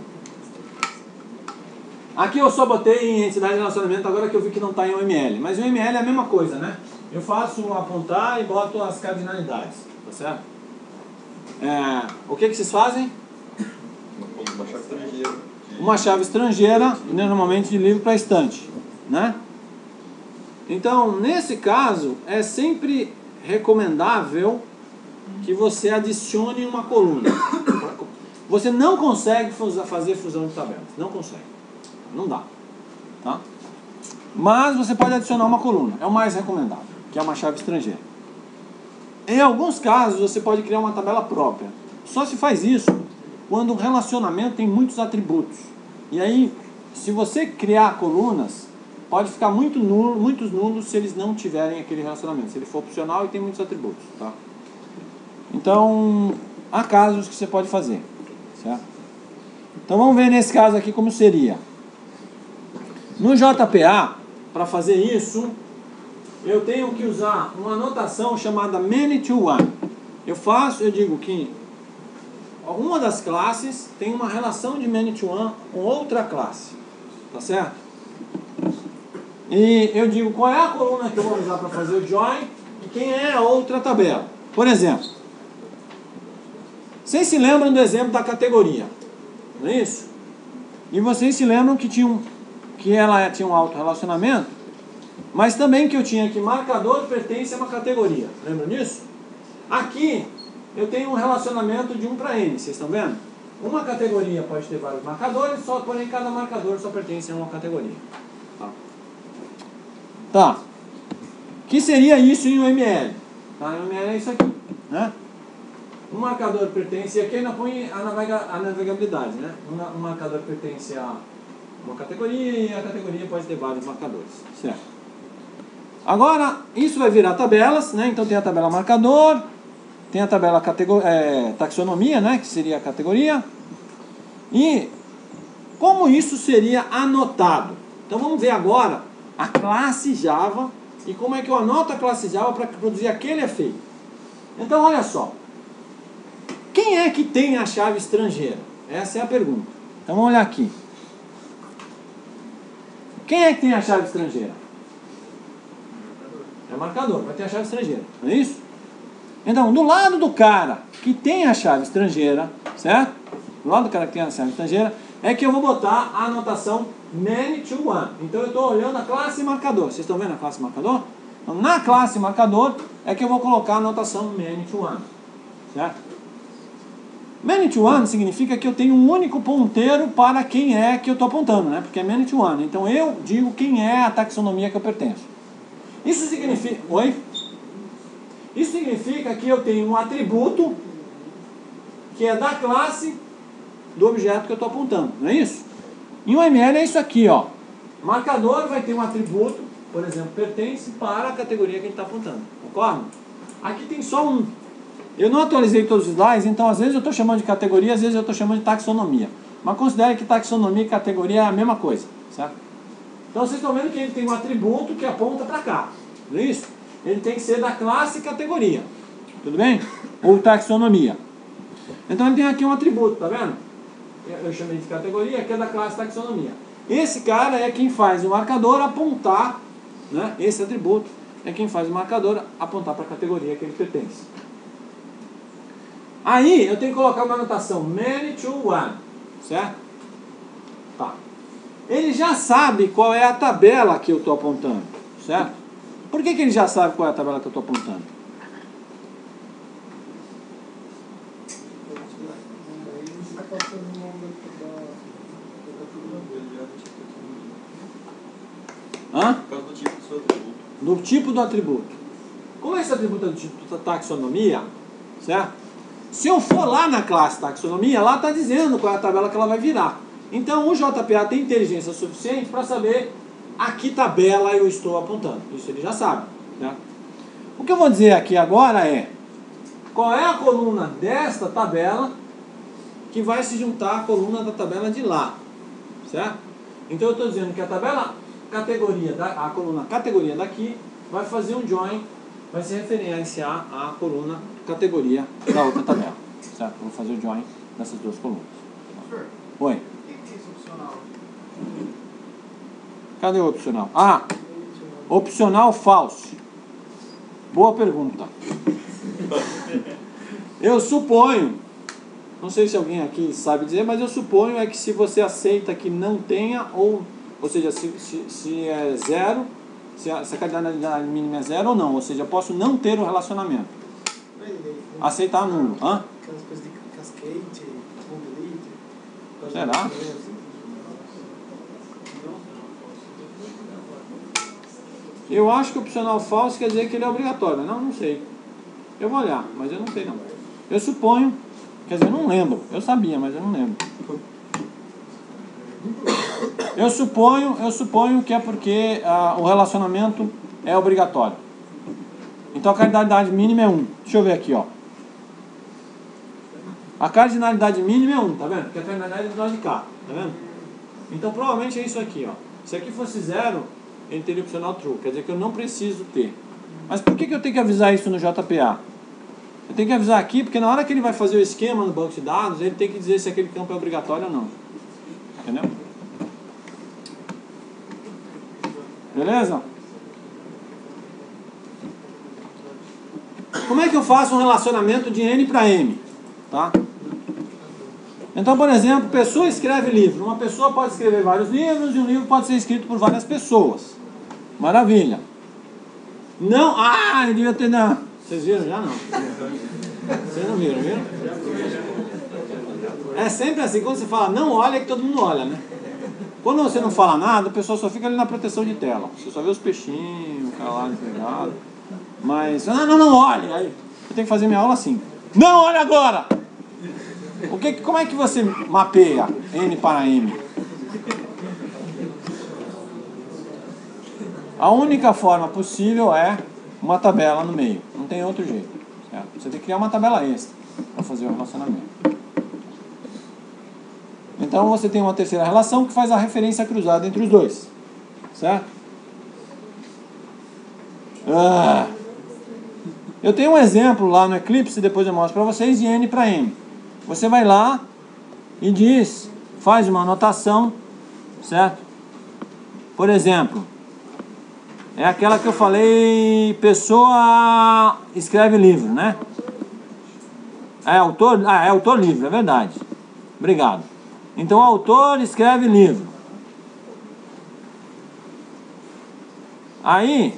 Aqui eu só botei em entidade de relacionamento, agora que eu vi que não está em O M L. Mas o O M L é a mesma coisa, né? Eu faço um apontar e boto as cardinalidades, tá certo? É, o que, que vocês fazem? Uma chave estrangeira. Uma chave estrangeira, normalmente de livro para estante, né? Então, nesse caso, é sempre recomendável que você adicione uma coluna. Você não consegue fazer fusão de tabelas, não consegue, não dá, tá? Mas você pode adicionar uma coluna, é o mais recomendável, que é uma chave estrangeira. Em alguns casos, você pode criar uma tabela própria. Só se faz isso quando o relacionamento tem muitos atributos. E aí, se você criar colunas, pode ficar muito nulo, muitos nulos se eles não tiverem aquele relacionamento. Se ele for opcional e tem muitos atributos, tá? Então, Então, há casos que você pode fazer, certo? Então vamos ver nesse caso aqui como seria. No J P A, para fazer isso, eu tenho que usar uma notação chamada many to one. Eu faço, eu digo que uma das classes tem uma relação de many to one com outra classe, tá certo? E eu digo qual é a coluna que eu vou usar para fazer o join e quem é a outra tabela. Por exemplo, vocês se lembram do exemplo da categoria, não é isso? E vocês se lembram que, tinha um, que ela tinha um autorrelacionamento, mas também que eu tinha que marcador pertence a uma categoria. Lembram disso? Aqui eu tenho um relacionamento de um para N, vocês estão vendo? Uma categoria pode ter vários marcadores, só, porém cada marcador só pertence a uma categoria. Tá? Tá. Que seria isso em U M L? Tá? Em U M L é isso aqui, né? Um marcador pertence, e aqui ainda põe a, navega, a navegabilidade, né? Um, um marcador pertence a uma categoria e a categoria pode ter vários marcadores, certo? Agora, isso vai virar tabelas, né? Então tem a tabela marcador, tem a tabela é, taxonomia, né? Que seria a categoria. E como isso seria anotado? Então vamos ver agora a classe Java e como é que eu anoto a classe Java para produzir aquele efeito. Então olha só. Quem é que tem a chave estrangeira? Essa é a pergunta. Então vamos olhar aqui. Quem é que tem a chave estrangeira? É o marcador, vai ter a chave estrangeira, não é isso? Então, do lado do cara que tem a chave estrangeira, certo? Do lado do cara que tem a chave estrangeira, é que eu vou botar a anotação many to one. Então eu estou olhando a classe marcador. Vocês estão vendo a classe marcador? Então, na classe marcador é que eu vou colocar a anotação many to one, certo? Many to one significa que eu tenho um único ponteiro para quem é que eu estou apontando, né? Porque é many to one. Então eu digo quem é a taxonomia que eu pertenço. Isso significa... Oi? Isso significa que eu tenho um atributo que é da classe do objeto que eu estou apontando, não é isso? Em U M L é isso aqui, ó. Marcador vai ter um atributo, por exemplo, pertence para a categoria que ele está apontando. Concorda? Aqui tem só um. Eu não atualizei todos os slides, então às vezes eu estou chamando de categoria, às vezes eu estou chamando de taxonomia. Mas considere que taxonomia e categoria é a mesma coisa, certo? Então vocês estão vendo que ele tem um atributo que aponta para cá, não é isso? Ele tem que ser da classe categoria, tudo bem? Ou taxonomia. Então ele tem aqui um atributo, tá vendo? Eu chamei de categoria, que é da classe taxonomia. Esse cara é quem faz o marcador apontar, né? Esse atributo é quem faz o marcador apontar para a categoria que ele pertence. Aí eu tenho que colocar uma anotação many to one, certo? Tá. Ele já sabe qual é a tabela que eu estou apontando, certo? Por que que ele já sabe qual é a tabela que eu estou apontando? Hã? Por causa do tipo do seu atributo. Do tipo do atributo. Como esse atributo é do tipo da taxonomia, certo? Se eu for lá na classe taxonomia, lá está dizendo qual é a tabela que ela vai virar. Então o J P A tem inteligência suficiente para saber a que tabela eu estou apontando. Isso ele já sabe, né? O que eu vou dizer aqui agora é qual é a coluna desta tabela que vai se juntar à coluna da tabela de lá, certo? Então eu estou dizendo que a tabela categoria, da, a coluna categoria daqui vai fazer um join, vai se referenciar à coluna categoria da outra tabela, certo? Vou fazer o join dessas duas colunas. Professor, Oi. o que que é isso opcional? Cadê o opcional? Ah, opcional false. Boa pergunta. Eu suponho, não sei se alguém aqui sabe dizer, mas eu suponho é que se você aceita que não tenha, ou, ou seja, se, se, se é zero, se a, se a cardinalidade mínima é zero ou não, ou seja, eu posso não ter o relacionamento. Aceitar nulo. Hã? Aquelas coisas de cascade, mobility. Será? Eu acho que o opcional falso quer dizer que ele é obrigatório. Não, não sei. Eu vou olhar, mas eu não sei não. Eu suponho, quer dizer, eu não lembro. Eu sabia, mas eu não lembro. Eu suponho, eu suponho que é porque ah, o relacionamento é obrigatório. Então a cardinalidade mínima é um. Deixa eu ver aqui, ó. A cardinalidade mínima é um, tá vendo? Porque a cardinalidade é do lado de cá, tá vendo? Então provavelmente é isso aqui, ó. Se aqui fosse zero, ele teria opcional true, quer dizer que eu não preciso ter. Mas por que que eu tenho que avisar isso no J P A? Eu tenho que avisar aqui, porque na hora que ele vai fazer o esquema no banco de dados, ele tem que dizer se aquele campo é obrigatório ou não. Entendeu? Beleza? Como é que eu faço um relacionamento de N para M? Tá? Então, por exemplo, pessoa escreve livro. Uma pessoa pode escrever vários livros e um livro pode ser escrito por várias pessoas. Maravilha. Não, ah, eu devia ter... Não. Vocês viram já? Não. Vocês não viram, viram? É sempre assim, quando você fala não olha, é que todo mundo olha, né? Quando você não fala nada, o pessoal só fica ali na proteção de tela. Você só vê os peixinhos, o cara lá empregado. Mas, não, não, não olhe. Aí eu tenho que fazer minha aula assim. Não olha agora! O que, como é que você mapeia N para M? A única forma possível é uma tabela no meio. Não tem outro jeito. Certo? Você tem que criar uma tabela extra para fazer o relacionamento. Então você tem uma terceira relação que faz a referência cruzada entre os dois. Certo? Ah, eu tenho um exemplo lá no Eclipse, depois eu mostro para vocês, de N para M. Você vai lá e diz, faz uma anotação, certo? Por exemplo, é aquela que eu falei, pessoa escreve livro, né? É autor? Ah, é autor livro, é verdade. Obrigado. Então, autor escreve livro. Aí,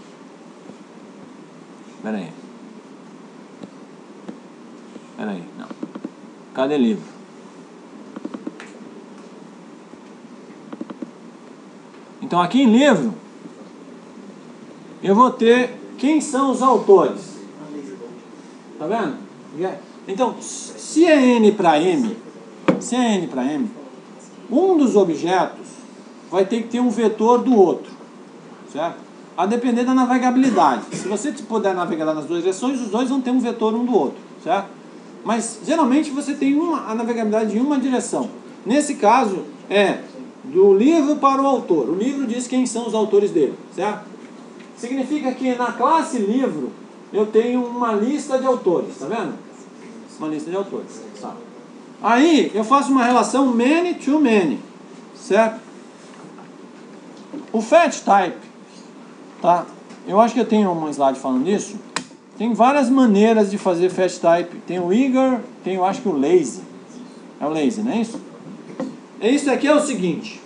peraí. Peraí, não. Cadê livro? Então, aqui em livro, eu vou ter quem são os autores. Tá vendo? Então, se é N para M, se é N para M, um dos objetos vai ter que ter um vetor do outro, certo? A depender da navegabilidade. Se você puder navegar nas duas direções, os dois vão ter um vetor um do outro, certo? Mas geralmente você tem uma, a navegabilidade em uma direção. Nesse caso é do livro para o autor. O livro diz quem são os autores dele, certo? Significa que na classe livro eu tenho uma lista de autores, tá vendo? Uma lista de autores, tá? Aí eu faço uma relação many to many, certo? O fetch type, tá? Eu acho que eu tenho um slide falando disso. Tem várias maneiras de fazer fetch type. Tem o eager, tem eu acho que o lazy. É o lazy, não é isso? É isso aqui é o seguinte.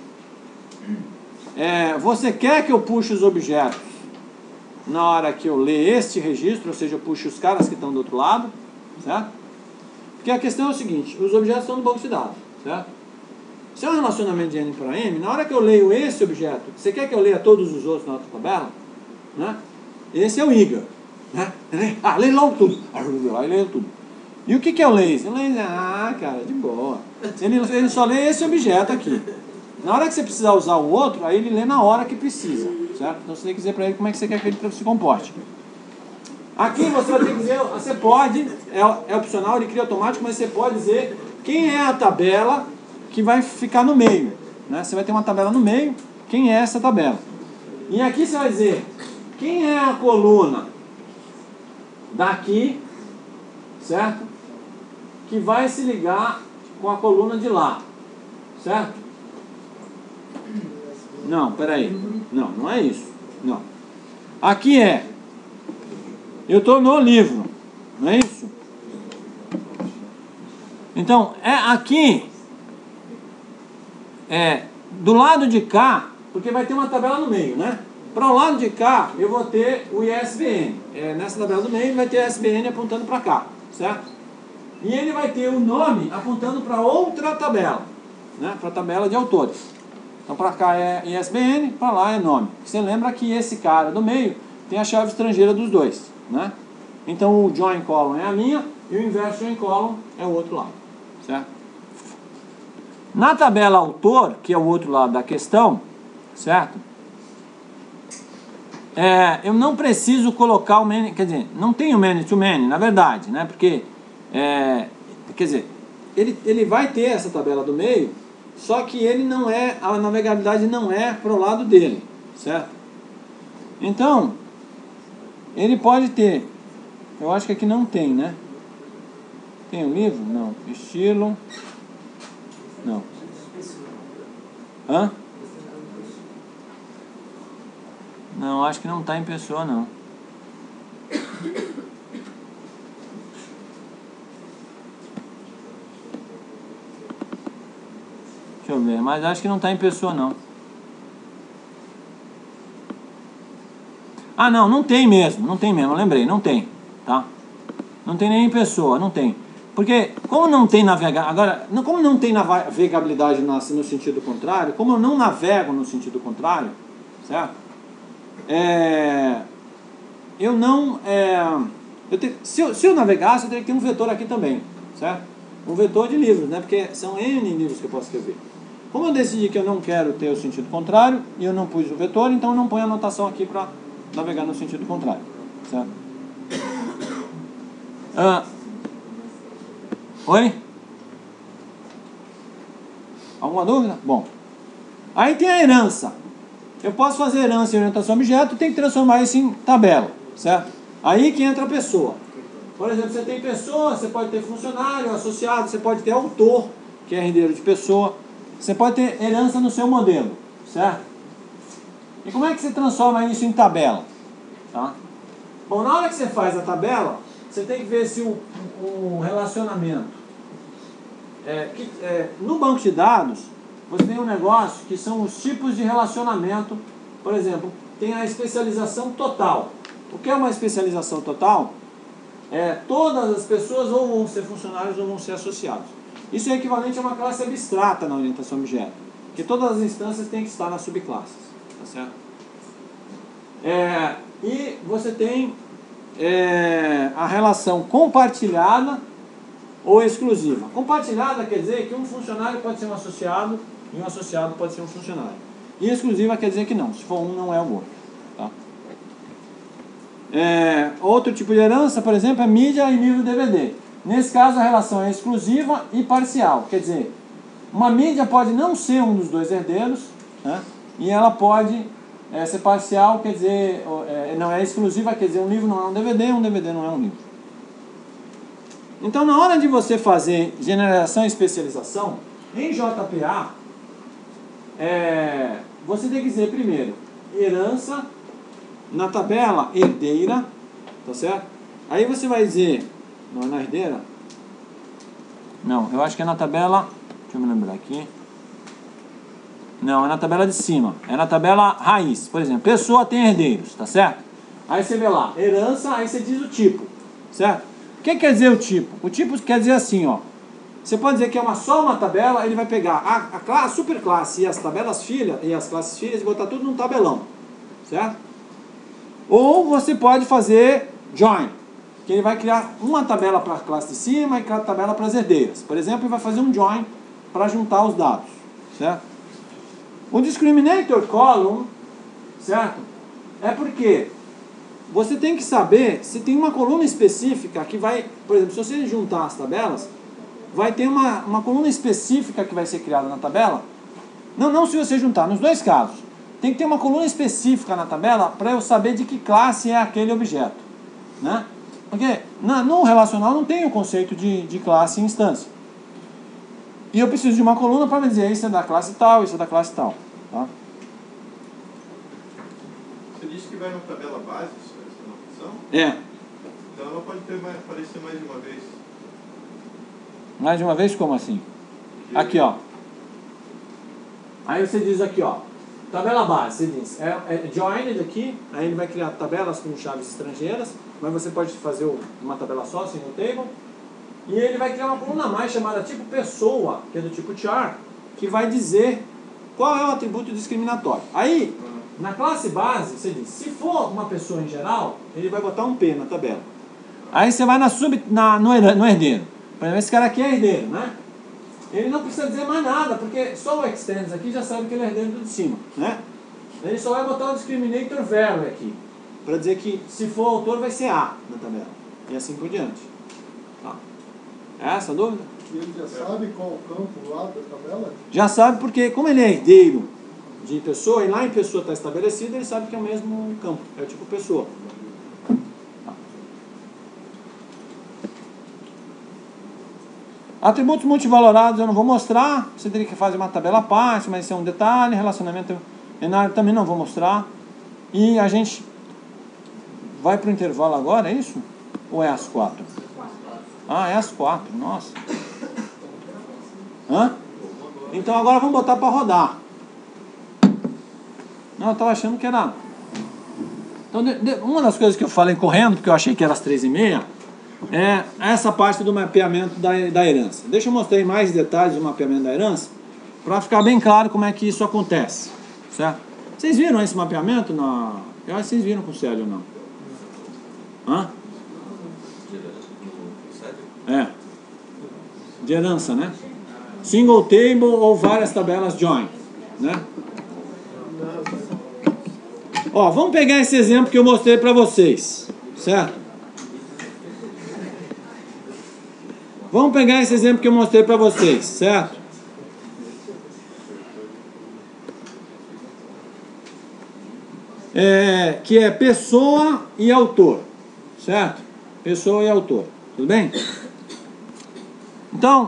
É, você quer que eu puxe os objetos na hora que eu ler este registro, ou seja, eu puxo os caras que estão do outro lado, certo? Porque a questão é o seguinte, os objetos estão no banco de dados, certo? Se é um relacionamento de N para M, na hora que eu leio esse objeto, você quer que eu leia todos os outros na outra tabela? Né? Esse é o eager. Né? Ah, leio logo tudo. Aí leio tudo. E o que, que é o lazy? O lazy, ah, cara, de boa. Ele, ele só lê esse objeto aqui. Na hora que você precisar usar o outro, aí ele lê na hora que precisa, certo? Então você tem que dizer para ele como é que você quer que ele se comporte. Aqui você vai ter que dizer, você pode, é, é opcional, ele cria automático, mas você pode dizer quem é a tabela que vai ficar no meio, né? Você vai ter uma tabela no meio, quem é essa tabela? E aqui você vai dizer quem é a coluna daqui, certo? Que vai se ligar com a coluna de lá, certo? Não, peraí. Não, não é isso. Não. Aqui é, eu estou no livro, não é isso? Então, é aqui, é do lado de cá, porque vai ter uma tabela no meio, né? Para o lado de cá, eu vou ter o I S B N. É, nessa tabela do meio, vai ter o I S B N apontando para cá, certo? E ele vai ter o nome apontando para outra tabela, né? Para a tabela de autores. Então, para cá é I S B N, para lá é nome. Você lembra que esse cara do meio tem a chave estrangeira dos dois, né? Então, o join column é a minha e o inverse join column é o outro lado, certo? Na tabela autor, que é o outro lado da questão, certo? É, eu não preciso colocar o many, quer dizer, não tem o many to many, na verdade, né? Porque é, quer dizer, ele, ele vai ter essa tabela do meio, só que ele não é, a navegabilidade não é para o lado dele, certo? Então, ele pode ter, eu acho que aqui não tem, né? Tem um livro? Não. Estilo? Não. Hã? Não, acho que não está em pessoa, não. Deixa eu ver, mas acho que não está em pessoa, não. Ah, não, não tem mesmo, não tem mesmo, eu lembrei, não tem, tá? Não tem nem em pessoa, não tem. Porque, como não tem navegar, agora, como não tem navegabilidade no sentido contrário, como eu não navego no sentido contrário, certo? É, eu não, é, eu te, se, eu, se eu navegasse, eu teria que ter um vetor aqui também, certo? Um vetor de livros, né? Porque são N livros que eu posso escrever. Como eu decidi que eu não quero ter o sentido contrário, e eu não pus o vetor, então eu não ponho a anotação aqui para navegar no sentido contrário, certo? Ah, oi? Alguma dúvida? Bom, aí tem a herança. Eu posso fazer herança em orientação a objeto, tem que transformar isso em tabela, certo? Aí que entra a pessoa. Por exemplo, você tem pessoa, você pode ter funcionário, associado, você pode ter autor, que é herdeiro de pessoa, você pode ter herança no seu modelo, certo? E como é que você transforma isso em tabela? Tá? Bom, na hora que você faz a tabela, você tem que ver se o, o relacionamento... É, que, é, no banco de dados, você tem um negócio que são os tipos de relacionamento. Por exemplo, tem a especialização total. O que é uma especialização total? É, todas as pessoas ou vão ser funcionários ou vão ser associados. Isso é equivalente a uma classe abstrata na orientação a objeto, que todas as instâncias têm que estar nas subclasses, tá certo? É, e você tem é, a relação compartilhada ou exclusiva. Compartilhada quer dizer que um funcionário pode ser um associado e um associado pode ser um funcionário. E exclusiva quer dizer que não, se for um não é o outro. Tá? É, outro tipo de herança, por exemplo, é mídia e livro D V D. Nesse caso a relação é exclusiva e parcial. Quer dizer, uma mídia pode não ser um dos dois herdeiros, né? E ela pode é, ser parcial, quer dizer, é, não é exclusiva, quer dizer, um livro não é um D V D, um D V D não é um livro. Então, na hora de você fazer generação e especialização, em J P A, é, você tem que dizer primeiro, herança, na tabela herdeira, tá certo? Aí você vai dizer, não é na herdeira? Não, eu acho que é na tabela, deixa eu me lembrar aqui. Não, é na tabela de cima, é na tabela raiz. Por exemplo, pessoa tem herdeiros, tá certo? Aí você vê lá, herança, aí você diz o tipo, certo? O que quer dizer o tipo? O tipo quer dizer assim, ó. Você pode dizer que é uma, só uma tabela, ele vai pegar a, a, classe, a superclasse e as tabelas filhas e as classes filhas e botar tudo num tabelão, certo? Ou você pode fazer join, que ele vai criar uma tabela para a classe de cima e uma tabela para as herdeiras. Por exemplo, ele vai fazer um join para juntar os dados, certo? O discriminator column, certo? É porque você tem que saber se tem uma coluna específica que vai, por exemplo, se você juntar as tabelas, vai ter uma, uma coluna específica que vai ser criada na tabela. Não, não se você juntar, nos dois casos. Tem que ter uma coluna específica na tabela para eu saber de que classe é aquele objeto, né? Porque na, no relacional não tem o conceito de, de classe e instância. E eu preciso de uma coluna para me dizer isso é da classe tal, isso é da classe tal. Tá? Você disse que vai na tabela base, essa notação? É. Então ela pode ter mais, aparecer mais de uma vez. Mais de uma vez? Como assim? Que... Aqui, ó. Aí você diz aqui, ó. Tabela base, você diz. É, é joined aqui, aí ele vai criar tabelas com chaves estrangeiras, mas você pode fazer uma tabela só, single table. E ele vai criar uma coluna a mais chamada tipo pessoa, que é do tipo char, que vai dizer qual é o atributo discriminatório. Aí, na classe base, você diz, se for uma pessoa em geral, ele vai botar um P na tabela. Aí você vai na sub, na, no, no herdeiro. Por exemplo, esse cara aqui é herdeiro, né? Ele não precisa dizer mais nada, porque só o extends aqui já sabe que ele é herdeiro do de cima, né? Ele só vai botar o discriminator value aqui, para dizer que se for autor vai ser A na tabela, e assim por diante. Tá? É essa a dúvida? E ele já sabe qual o campo lá da tabela? Já sabe porque, como ele é herdeiro de pessoa, e lá em pessoa está estabelecido, ele sabe que é o mesmo campo, é o tipo pessoa. Atributos multivalorados eu não vou mostrar, você teria que fazer uma tabela à parte, mas isso é um detalhe. Relacionamento enário também não vou mostrar. E a gente vai para o intervalo agora, é isso? Ou é às quatro? Ah, é às quatro, nossa. Hã? Então agora vamos botar para rodar. Não, eu estava achando que era... Então, de, de, uma das coisas que eu falei correndo, porque eu achei que era às três e meia, é essa parte do mapeamento da, da herança. Deixa eu mostrar aí mais detalhes do mapeamento da herança, para ficar bem claro como é que isso acontece, certo? Vocês viram esse mapeamento? Na... Eu acho que vocês viram com o Célio, não? Hã? É. De herança, né? Single table ou várias tabelas join, né? Ó, vamos pegar esse exemplo que eu mostrei para vocês, certo? Vamos pegar esse exemplo que eu mostrei para vocês, certo? É, que é pessoa e autor, certo? Pessoa e autor, tudo bem? Então,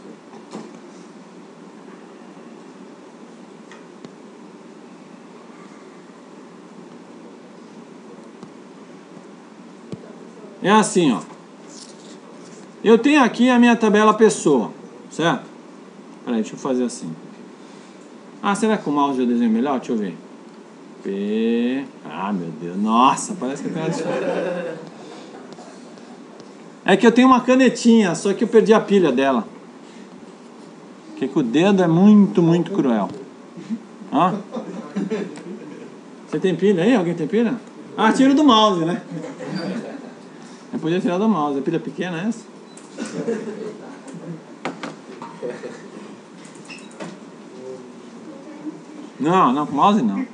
é assim, ó. Eu tenho aqui a minha tabela pessoa, certo? Peraí, deixa eu fazer assim. Ah, será que com o mouse eu desenho melhor? Deixa eu ver. P... Ah, meu Deus. Nossa, parece que eu tenho uma... É que eu tenho uma canetinha, só que eu perdi a pilha dela. Porque com o dedo é muito, muito cruel. Hã? Você tem pilha aí? Alguém tem pilha? Ah, tiro do mouse, né? Eu podia tirar do mouse. A pilha pequena é essa? Não, não, com mouse não.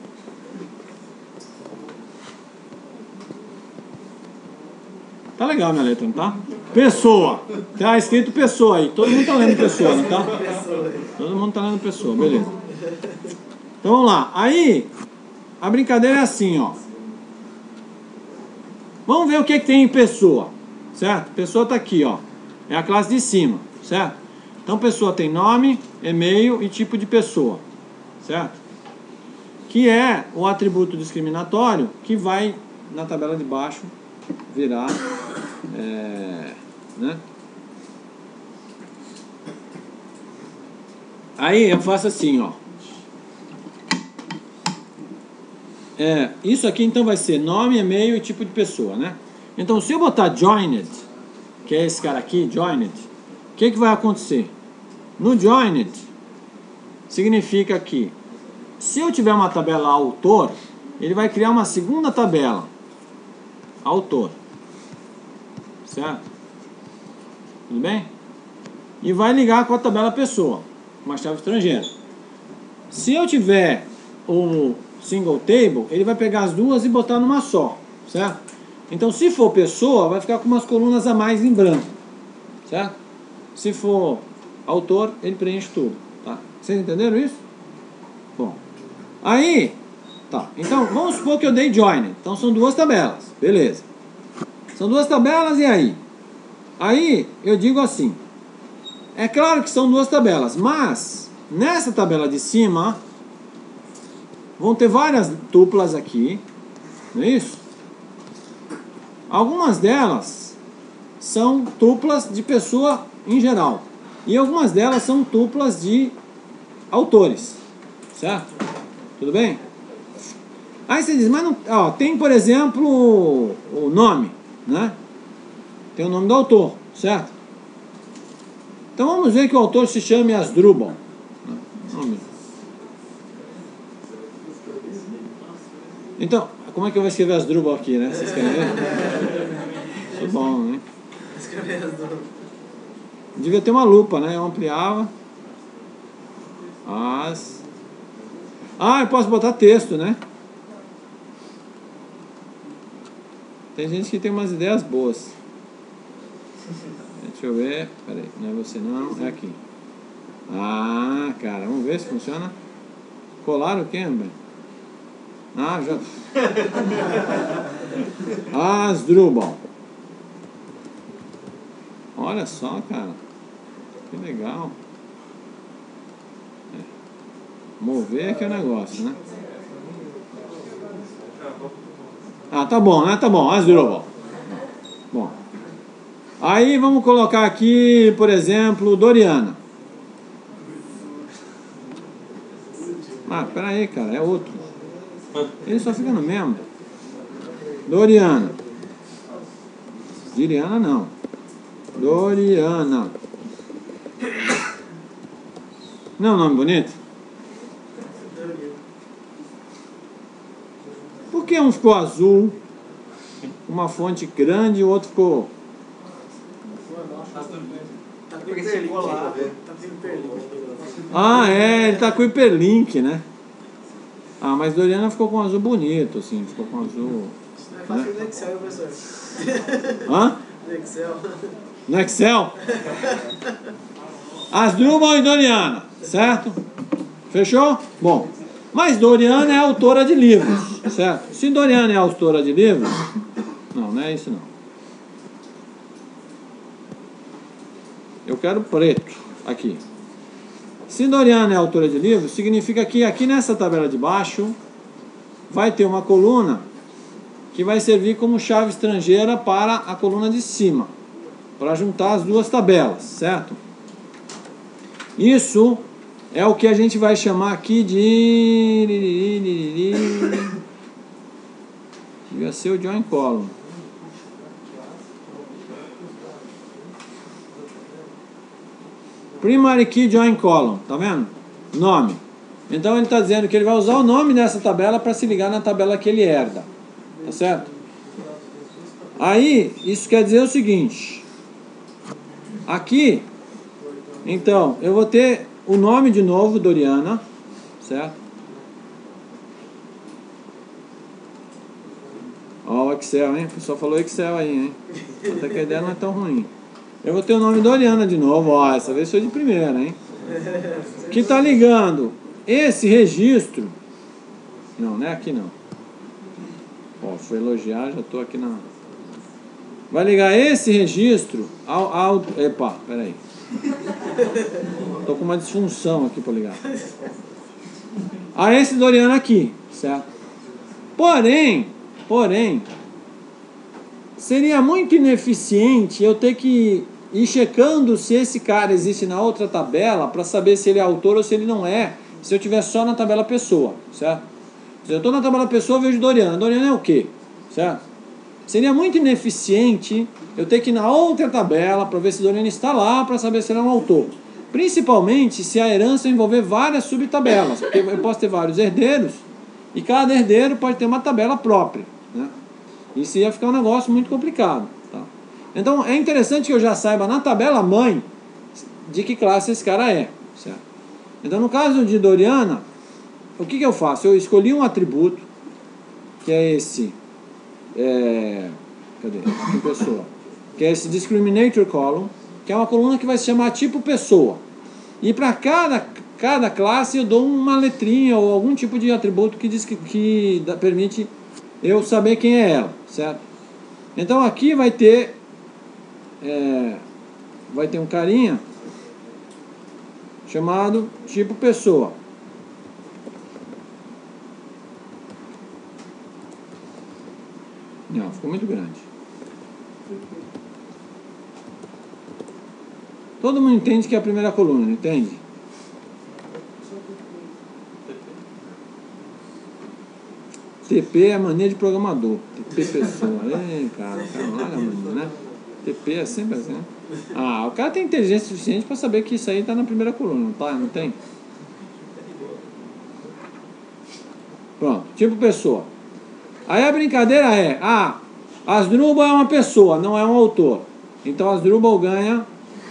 Tá legal a minha letra, não tá? Pessoa. Tá escrito pessoa aí. Todo mundo tá lendo pessoa, não tá? Todo mundo tá lendo pessoa, beleza. Então vamos lá. Aí, a brincadeira é assim, ó. Vamos ver o que, que tem em pessoa, certo? Pessoa tá aqui, ó. É a classe de cima, certo? Então pessoa tem nome, e-mail e tipo de pessoa, certo? Que é o atributo discriminatório que vai na tabela de baixo virar, é, né? Aí eu faço assim, ó. É, isso aqui então vai ser nome, e-mail e tipo de pessoa, né? Então se eu botar joined, que é esse cara aqui, joined, o que, que vai acontecer? No joined, significa que se eu tiver uma tabela autor, ele vai criar uma segunda tabela, autor, certo? Tudo bem? E vai ligar com a tabela pessoa, uma chave estrangeira. Se eu tiver o single table, ele vai pegar as duas e botar numa só, certo? Então, se for pessoa, vai ficar com umas colunas a mais em branco, certo? Se for autor, ele preenche tudo, tá? Vocês entenderam isso? Bom, aí, tá. Então, vamos supor que eu dei join. Então, são duas tabelas, beleza. São duas tabelas, e aí? Aí, eu digo assim, é claro que são duas tabelas, mas, nessa tabela de cima, vão ter várias tuplas aqui, não é isso? Algumas delas são tuplas de pessoa em geral. E algumas delas são tuplas de autores. Certo? Tudo bem? Aí você diz, mas não... Ó, tem, por exemplo, o nome, né? Tem o nome do autor, certo? Então vamos ver que o autor se chame Asdrubal. Então, como é que eu vou escrever Asdrubal aqui, né? Vocês querem ver? Muito bom, né? Escrever Asdrubal. Devia ter uma lupa, né? Eu ampliava. As... Ah, eu posso botar texto, né? Tem gente que tem umas ideias boas. Deixa Deixa eu ver. Peraí, não é você não, é aqui. Ah, cara, vamos ver se funciona. Colaram o quê, velho? Ah, já. Asdrubal. Olha só, cara. Que legal. É. Mover que é o negócio, né? Ah, tá bom, né? Tá bom, Asdrubal. Bom. Aí vamos colocar aqui, por exemplo, Doriana. Ah, peraí, cara, é outro. Ele só fica no mesmo. Doriana. Diriana não. Doriana. Não é um nome bonito? Por que um ficou azul, uma fonte grande, e o outro ficou... Porque se colar, tá com hiperlink. Ah, é, ele tá com hiperlink, né? Ah, mas Doriana ficou com um azul bonito, assim, ficou com um azul... É fácil no Excel, professor. Hã? No Excel. No Excel? Asdrubal e Doriana, certo? Fechou? Bom, mas Doriana é autora de livros, certo? Se Doriana é autora de livros... Não, não é isso não. Eu quero preto, aqui. Se Doriana é autora de livros, significa que aqui nessa tabela de baixo vai ter uma coluna que vai servir como chave estrangeira para a coluna de cima, para juntar as duas tabelas, certo? Isso é o que a gente vai chamar aqui de... Devia ser o join column. Primary Key Join Column, tá vendo? Nome. Então ele está dizendo que ele vai usar o nome dessa tabela para se ligar na tabela que ele herda. Tá certo? Aí, isso quer dizer o seguinte. Aqui, então, eu vou ter o nome de novo, Doriana. Certo? Ó o Excel, hein? O pessoal falou Excel aí, hein? Até que a ideia não é tão ruim. Eu vou ter o nome Doriana de novo, ó, essa vez foi de primeira, hein? Que tá ligando esse registro. Não, não é aqui não. Ó, foi elogiar, já tô aqui na... Vai ligar esse registro ao... ao... Epa, peraí. Tô com uma disfunção aqui para ligar. A esse Doriana aqui, certo? Porém, porém... Seria muito ineficiente eu ter que ir checando se esse cara existe na outra tabela para saber se ele é autor ou se ele não é, se eu estiver só na tabela pessoa, certo? Se eu estou na tabela pessoa, eu vejo Doriana. Doriana é o quê? Certo? Seria muito ineficiente eu ter que ir na outra tabela para ver se Doriana está lá, para saber se ele é um autor. Principalmente se a herança envolver várias subtabelas, porque eu posso ter vários herdeiros e cada herdeiro pode ter uma tabela própria, né? Isso ia ficar um negócio muito complicado, tá? Então é interessante que eu já saiba na tabela mãe de que classe esse cara é, certo? Então no caso de Doriana, o que, que eu faço? Eu escolhi um atributo, que é esse, é, cadê? Aqui, pessoa, que é esse discriminator column, que é uma coluna que vai se chamar tipo pessoa. E para cada, cada classe eu dou uma letrinha ou algum tipo de atributo que, diz que, que dá, permite eu saber quem é ela, certo? Então aqui vai ter é, vai ter um carinha chamado tipo pessoa. Não, ficou muito grande. Todo mundo entende que é a primeira coluna, não entende? T P é mania de programador. T P pessoa. Ei, cara, cara, olha a mania, né? T P é sempre assim, né? Ah, o cara tem inteligência suficiente para saber que isso aí tá na primeira coluna, não tá? Não tem? Pronto, tipo pessoa. Aí a brincadeira é, ah, Asdrubal é uma pessoa, não é um autor. Então Asdrubal ganha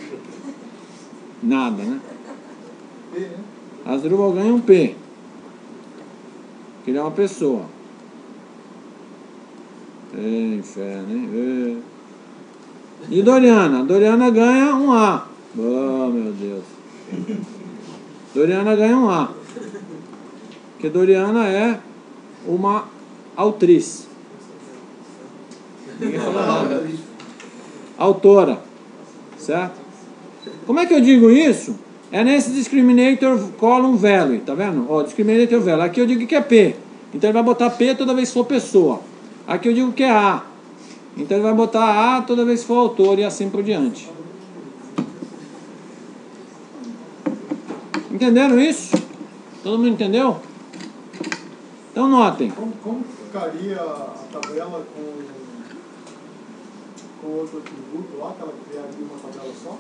nada, né? Asdrubal ganha um P. Que ele é uma pessoa. É, inferno, hein? É. E Doriana? Doriana ganha um A. Oh, meu Deus. Doriana ganha um A. Porque Doriana é uma autriz. Ninguém falou nada. Autora. Certo? Como é que eu digo isso? É nesse discriminator column value, tá vendo? Ó, discriminator value. Aqui eu digo que é P. Então ele vai botar P toda vez que for pessoa. Aqui eu digo que é A. Então ele vai botar A toda vez que for autor e assim por diante. Entenderam isso? Todo mundo entendeu? Então notem. Como, como ficaria a tabela com, com outro atributo lá, que ela criaria uma tabela só?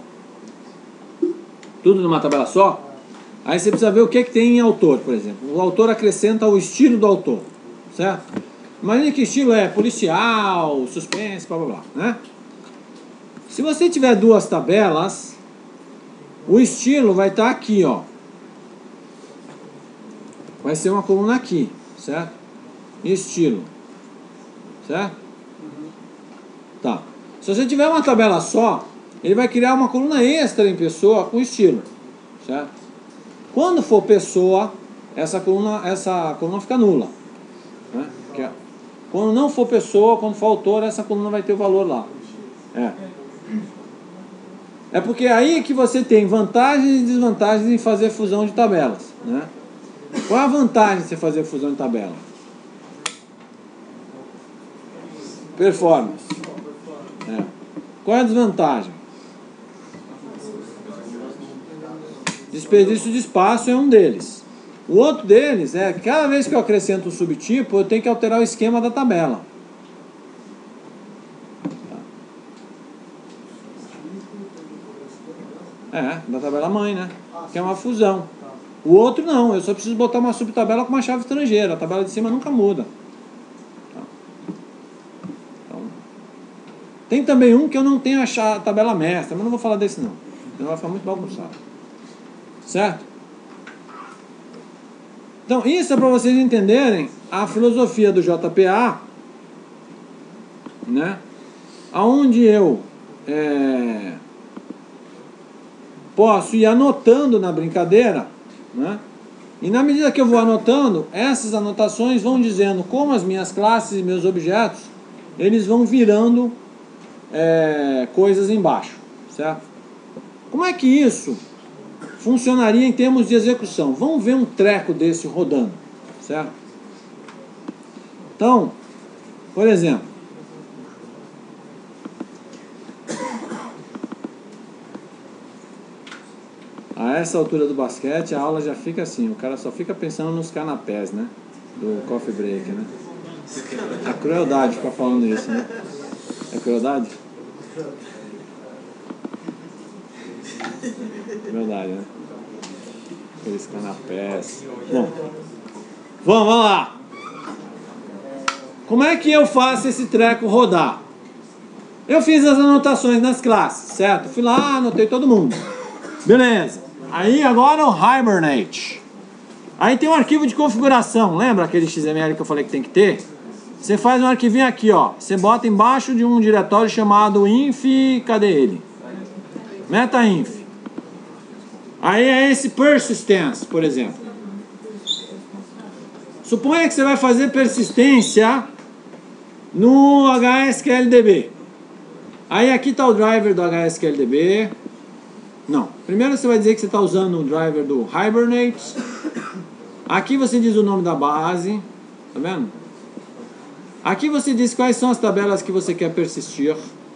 Tudo numa tabela só? Aí você precisa ver o que, que tem em autor, por exemplo. O autor acrescenta o estilo do autor, certo? Imagina que estilo é policial, suspense, blá blá blá, né? Se você tiver duas tabelas, o estilo vai estar aqui, ó. Vai ser uma coluna aqui, certo? Estilo, certo? Tá. Se você tiver uma tabela só, ele vai criar uma coluna extra em pessoa com estilo, certo? Quando for pessoa, essa coluna, essa coluna fica nula, né? Que é, quando não for pessoa, quando for autor, essa coluna vai ter o valor lá. É. É porque aí que você tem vantagens e desvantagens em fazer fusão de tabelas, né? Qual é a vantagem de você fazer fusão de tabela? Performance. É. Qual é a desvantagem? Desperdício de espaço é um deles. O outro deles é que cada vez que eu acrescento um subtipo, eu tenho que alterar o esquema da tabela. É, da tabela mãe, né? Que é uma fusão. O outro não, eu só preciso botar uma subtabela com uma chave estrangeira. A tabela de cima nunca muda. Então, tem também um que eu não tenho a chave, tabela mestra, mas não vou falar desse não. Senão vai ficar muito bagunçado. Certo? Então, isso é para vocês entenderem a filosofia do J P A, né? Onde eu é, posso ir anotando na brincadeira, né? E na medida que eu vou anotando, essas anotações vão dizendo como as minhas classes e meus objetos, eles vão virando é, coisas embaixo, certo? Como é que isso funcionaria em termos de execução? Vamos ver um treco desse rodando, certo? Então, por exemplo, a essa altura do basquete, a aula já fica assim, o cara só fica pensando nos canapés, né? Do coffee break, né? É crueldade ficar falando isso, né? É crueldade? Crueldade, né? Aqueles canapés. Bom, vamos lá. Como é que eu faço esse treco rodar? Eu fiz as anotações nas classes, certo? Fui lá, anotei todo mundo. Beleza. Aí agora o Hibernate. Aí tem um arquivo de configuração. Lembra aquele X M L que eu falei que tem que ter? Você faz um arquivinho aqui, ó. Você bota embaixo de um diretório chamado inf. Cadê ele? Metainf. Aí é esse persistence, por exemplo. Suponha que você vai fazer persistência no H S Q L D B. Aí aqui está o driver do H S Q L D B. Não. Primeiro você vai dizer que você está usando o driver do Hibernate. Aqui você diz o nome da base. Tá vendo? Aqui você diz quais são as tabelas que você quer persistir.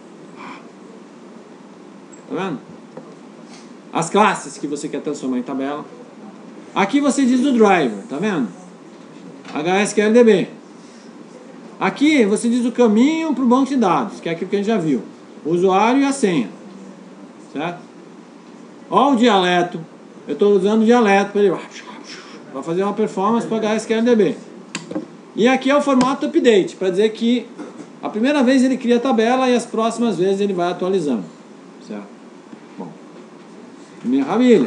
Tá vendo? As classes que você quer transformar em tabela. Aqui você diz o driver. Tá vendo? H S Q L D B. Aqui você diz o caminho para o banco de dados, que é aquilo que a gente já viu. O usuário e a senha. Certo? Olha o dialeto. Eu estou usando o dialeto para ele vai fazer uma performance para o H S Q L D B. E aqui é o formato update, para dizer que a primeira vez ele cria a tabela e as próximas vezes ele vai atualizando. Certo? Bom. Maravilha.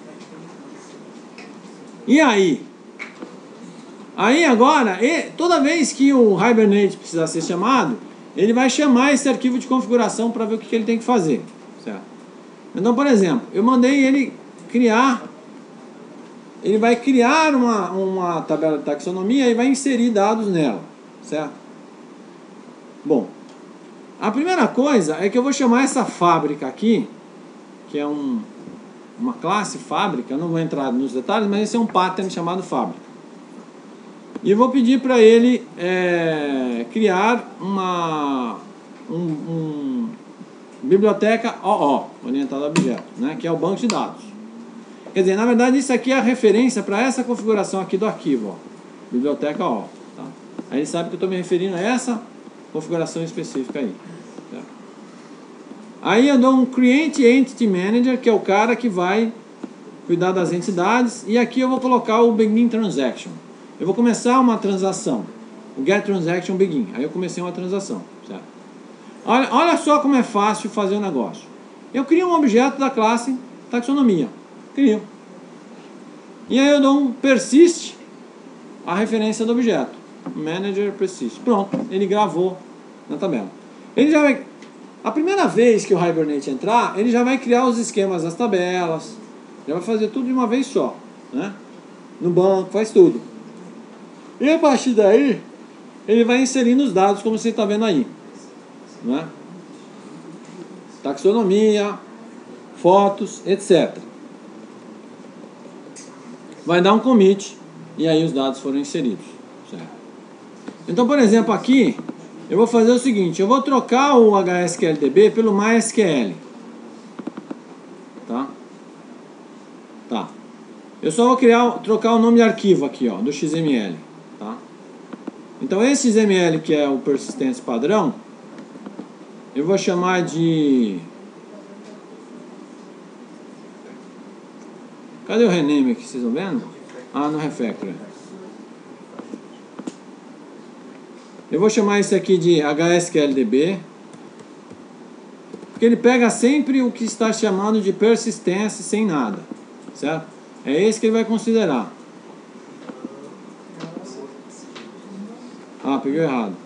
E aí? Aí agora, toda vez que o Hibernate precisar ser chamado, ele vai chamar esse arquivo de configuração para ver o que, que ele tem que fazer. Certo? Então, por exemplo, eu mandei ele criar, ele vai criar uma, uma tabela de taxonomia e vai inserir dados nela. Certo? Bom, a primeira coisa é que eu vou chamar essa fábrica aqui, que é um, uma classe fábrica, eu não vou entrar nos detalhes, mas esse é um pattern chamado fábrica. E eu vou pedir para ele é, criar uma um, um, biblioteca O O, orientada a objeto, né, que é o banco de dados. Quer dizer, na verdade isso aqui é a referência para essa configuração aqui do arquivo, ó, biblioteca O O. Tá? Aí ele sabe que eu estou me referindo a essa configuração específica aí. Tá? Aí eu dou um Create Entity Manager, que é o cara que vai cuidar das entidades, e aqui eu vou colocar o Begin Transaction. Eu vou começar uma transação, o Get Transaction Begin. Aí eu comecei uma transação. Certo? Olha, olha só como é fácil fazer o negócio. Eu crio um objeto da classe taxonomia. Crio. E aí eu dou um persist, a referência do objeto. Manager persist. Pronto, ele gravou na tabela. Ele já vai, a primeira vez que o Hibernate entrar, ele já vai criar os esquemas das tabelas, já vai fazer tudo de uma vez só, né? No banco, faz tudo. E a partir daí, ele vai inserindo os dados, como você está vendo aí, né? Taxonomia, fotos, etcétera. Vai dar um commit e aí os dados foram inseridos. Certo? Então, por exemplo, aqui eu vou fazer o seguinte: eu vou trocar o H S Q L D B pelo MySQL. Tá? Tá. Eu só vou criar, trocar o nome de arquivo aqui, ó, do X M L. Tá? Então, esse X M L, que é o persistence padrão, eu vou chamar de... Cadê o rename aqui? Vocês estão vendo? Ah, no refactor. Eu vou chamar isso aqui de H S Q L D B, porque ele pega sempre o que está chamando de persistência sem nada, certo? É esse que ele vai considerar. Ah, peguei errado.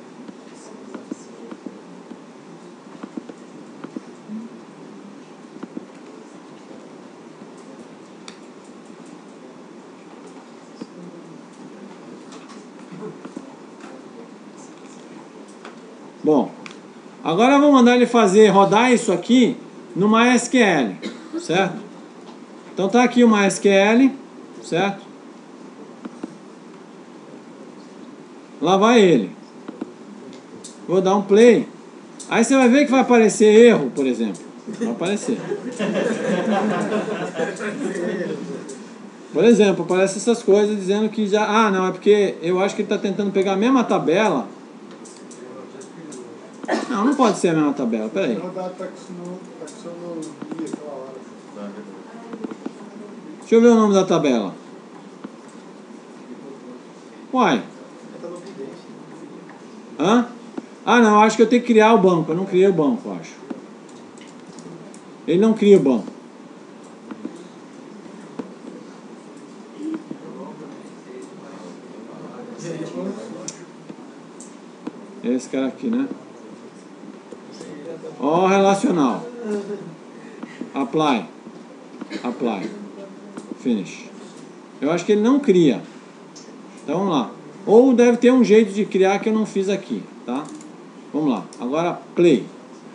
Bom, agora eu vou mandar ele fazer, rodar isso aqui no MySQL, certo? Então tá aqui o MySQL, certo? Lá vai ele. Vou dar um play. Aí você vai ver que vai aparecer erro, por exemplo. Vai aparecer. Por exemplo, aparece essas coisas dizendo que já... Ah, não, é porque eu acho que ele está tentando pegar a mesma tabela. Não, não pode ser a mesma tabela, peraí. Deixa eu ver o nome da tabela. Uai. Hã? Ah, não, acho que eu tenho que criar o banco. Eu não criei o banco, acho. Ele não cria o banco. Esse cara aqui, né? Ó, relacional. Apply. Apply. Finish. Eu acho que ele não cria. Então vamos lá. Ou deve ter um jeito de criar que eu não fiz aqui, tá? Vamos lá. Agora play.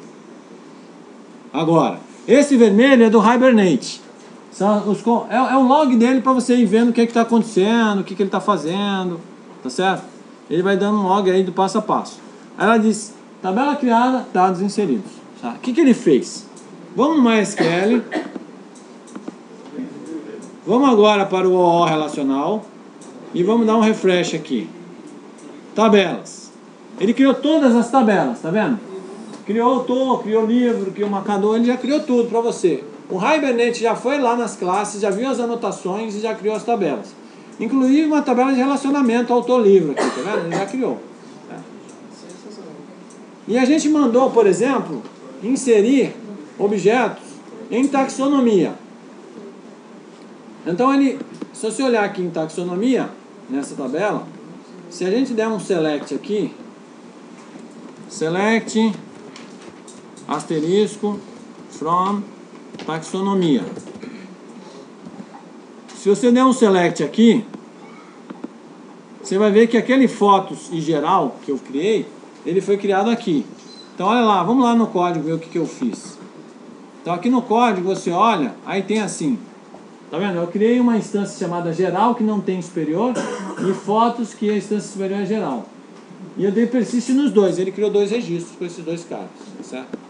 Agora, esse vermelho é do Hibernate. São os, é, é o log dele para você ir vendo o que está acontecendo, o que, que ele está fazendo, tá certo? Ele vai dando um log aí do passo a passo. Aí ela diz, tabela criada, dados inseridos. Tá? O que, que ele fez? Vamos no MySQL. Vamos agora para o O O relacional. E vamos dar um refresh aqui. Tabelas. Ele criou todas as tabelas, tá vendo? Criou autor, criou livro, criou marcador, ele já criou tudo para você. O Hibernate já foi lá nas classes, já viu as anotações e já criou as tabelas. Inclusive uma tabela de relacionamento autor-livro aqui, tá vendo? Ele já criou. Tá? E a gente mandou, por exemplo, inserir objetos em taxonomia. Então ele, se você olhar aqui em taxonomia, nessa tabela, se a gente der um select aqui, select asterisco from taxonomia. Se você der um select aqui, você vai ver que aquele fotos e geral que eu criei, ele foi criado aqui. Então olha lá, vamos lá no código ver o que, que eu fiz. Então aqui no código você olha, aí tem assim, tá vendo? Eu criei uma instância chamada geral que não tem superior e fotos que a instância superior é geral. E eu dei persist nos dois, ele criou dois registros com esses dois caras, certo?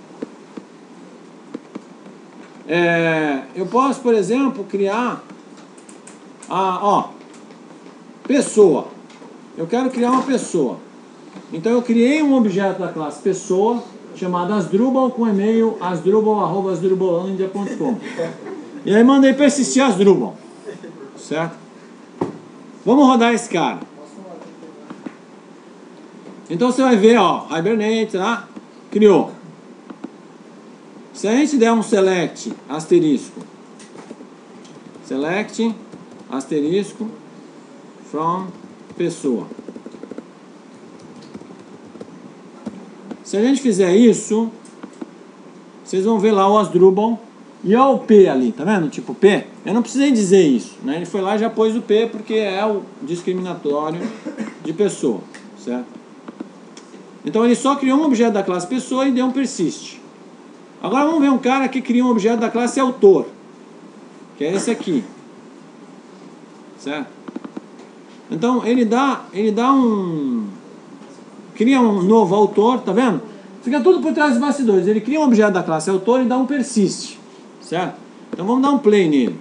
É, eu posso, por exemplo, criar a, ó, pessoa. Eu quero criar uma pessoa. Então eu criei um objeto da classe pessoa chamado Asdrubal com e-mail asdrubal arroba asdrubalandia ponto com. E aí mandei persistir Asdrubal, certo? Vamos rodar esse cara. Então você vai ver, ó, Hibernate lá, criou. Se a gente der um select asterisco, select asterisco from pessoa. Se a gente fizer isso, vocês vão ver lá o Asdrubal e ó o P ali, tá vendo? Tipo P. Eu não precisei dizer isso, né? Ele foi lá e já pôs o P porque é o discriminatório de pessoa, certo? Então ele só criou um objeto da classe pessoa e deu um persist. Agora vamos ver um cara que cria um objeto da classe autor, que é esse aqui, certo? Então ele dá, ele dá um, cria um novo autor, tá vendo? Fica tudo por trás dos bastidores. Ele cria um objeto da classe autor e dá um persist, certo? Então vamos dar um play nele.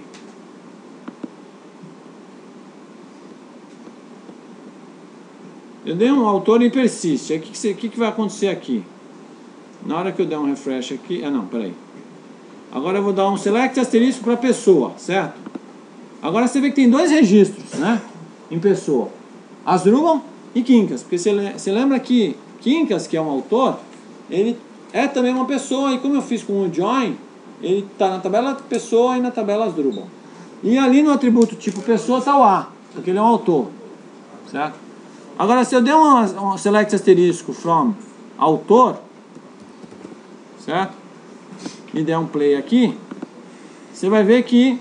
Eu dei um autor e persiste. Aí o que, que, que vai acontecer aqui? Na hora que eu der um refresh aqui... Ah, não, peraí. Agora eu vou dar um select asterisco para pessoa, certo? Agora você vê que tem dois registros, né? Em pessoa. Asdrubal e Quincas. Porque você, você lembra que Quincas, que é um autor, ele é também uma pessoa. E como eu fiz com o join, ele está na tabela pessoa e na tabela Asdrubal. E ali no atributo tipo pessoa está o A, porque ele é um autor, certo? Agora, se eu der um, um select asterisco from autor, certo? E der um play aqui, você vai ver que...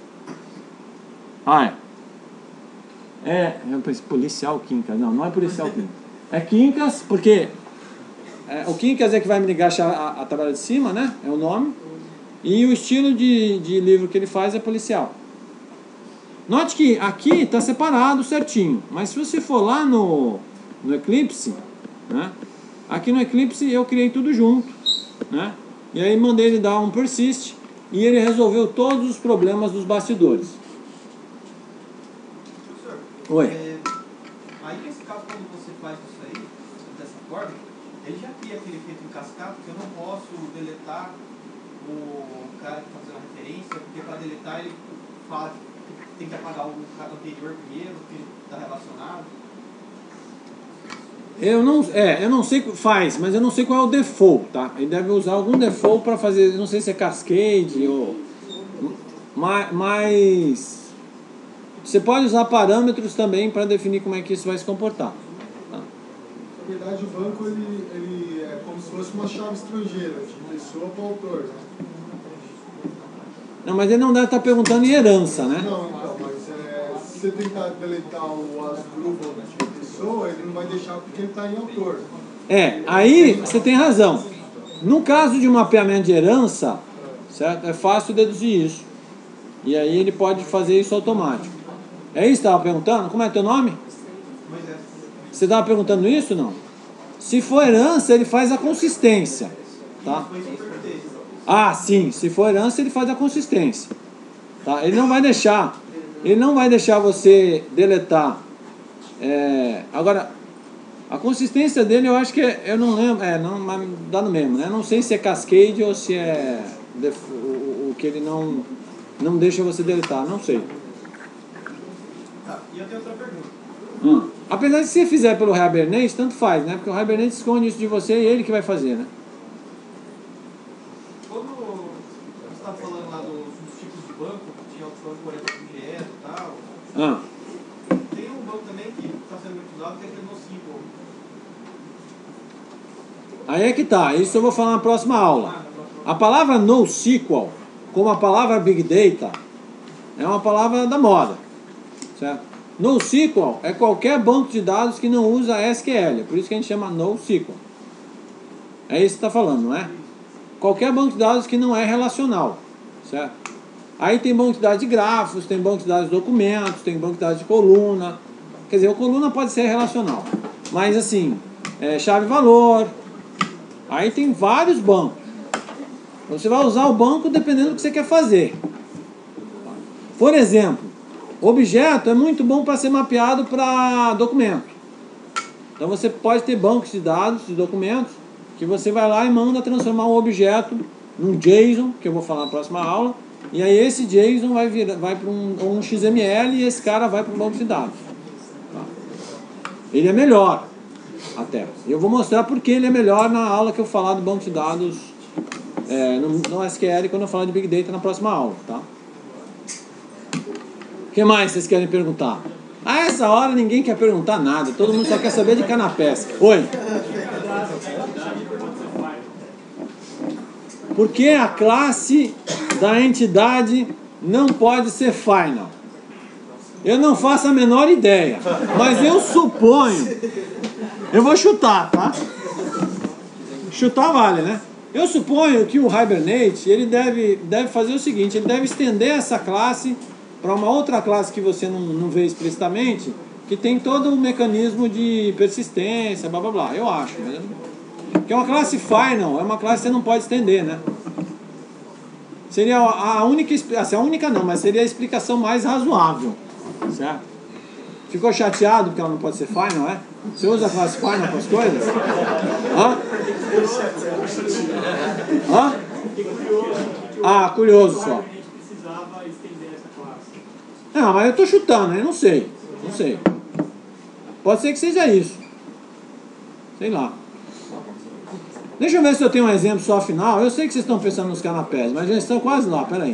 Ah, é. É, é policial Quincas. Não, não é policial Quincas. É Quincas, porque é, o Quincas é que vai me ligar a, a tabela de cima, né? É o nome. E o estilo de, de livro que ele faz é policial. Note que aqui está separado certinho, mas se você for lá no, no Eclipse, né, aqui no Eclipse eu criei tudo junto, né, e aí mandei ele dar um persist e ele resolveu todos os problemas dos bastidores. Professor, Oi. É, aí nesse caso, quando você faz isso aí, dessa forma, ele já cria aquele efeito em cascata, que eu não posso deletar o cara que está fazendo a referência, porque para deletar ele fala que tem que apagar o cara anterior primeiro, que está relacionado. Eu não, é, eu não sei faz, mas eu não sei qual é o default, tá? Ele deve usar algum default para fazer, não sei se é cascade ou, mas, mas você pode usar parâmetros também para definir como é que isso vai se comportar. Tá? Na verdade, o banco ele, ele é como se fosse uma chave estrangeira, de pessoa para autor, né? Não, mas ele não deve estar perguntando em herança, né? Não, então, mas é, se você tentar deletar o Asdrubal de pessoa, ele não vai deixar porque ele está em autor. É, aí você tem razão. No caso de um mapeamento de herança, certo? É fácil deduzir isso. E aí ele pode fazer isso automático. É isso que você estava perguntando? Como é teu nome? Você estava perguntando isso ou não? Se for herança, ele faz a consistência, tá? Ah, sim, se for herança ele faz a consistência, tá? Ele não vai deixar, ele não vai deixar você deletar. É, agora, a consistência dele eu acho que é, eu não lembro, é, não, mas dá no mesmo, né? Eu não sei se é cascade ou se é def, o, o que ele não, não deixa você deletar, não sei. Tá, e eu tenho outra pergunta. Hum. Apesar de se você fizer pelo Hibernate, tanto faz, né? Porque o Hibernate esconde isso de você e ele que vai fazer, né? Ah. Tem um banco também que está sendo muito usado, que é aquele NoSQL. Aí é que tá, isso eu vou falar na próxima aula. A palavra NoSQL, como a palavra Big Data, é uma palavra da moda, certo? NoSQL é qualquer banco de dados que não usa S Q L, por isso que a gente chama NoSQL. É isso que está falando, não é? Qualquer banco de dados que não é relacional, certo? Aí tem banco de dados de grafos, tem banco de dados de documentos, tem banco de dados de coluna. Quer dizer, a coluna pode ser relacional, mas assim, é, chave-valor. Aí tem vários bancos. Você vai usar o banco dependendo do que você quer fazer. Por exemplo, objeto é muito bom para ser mapeado para documento. Então você pode ter bancos de dados, de documentos, que você vai lá e manda transformar um objeto num JSON, que eu vou falar na próxima aula, e aí esse JSON vai, vir, vai para um, um X M L e esse cara vai para um banco de dados. Tá? Ele é melhor, até. Eu vou mostrar porque ele é melhor na aula que eu falar do banco de dados é, no, no S Q L, quando eu falar de Big Data na próxima aula. Tá? O que mais vocês querem perguntar? A essa hora ninguém quer perguntar nada, todo mundo só quer saber de canapés. Oi? Por que a classe da entidade não pode ser final? Eu não faço a menor ideia, mas eu suponho, eu vou chutar, tá? Chutar vale, né? Eu suponho que o Hibernate, ele deve, deve fazer o seguinte, ele deve estender essa classe para uma outra classe que você não, não vê explicitamente, que tem todo um mecanismo de persistência, blá blá blá, eu acho, né? Que é uma classe final, é uma classe que você não pode estender, né? Seria a única, assim, a única não, mas seria a explicação mais razoável, certo? Ficou chateado porque ela não pode ser final, é? Você usa a classe final para as coisas? Hã? Hã? Ah, curioso só. Não, mas eu tô chutando, eu não sei, não sei. Pode ser que seja isso. Sei lá. Deixa eu ver se eu tenho um exemplo só final. Eu sei que vocês estão pensando nos canapés, mas já estão quase lá, peraí.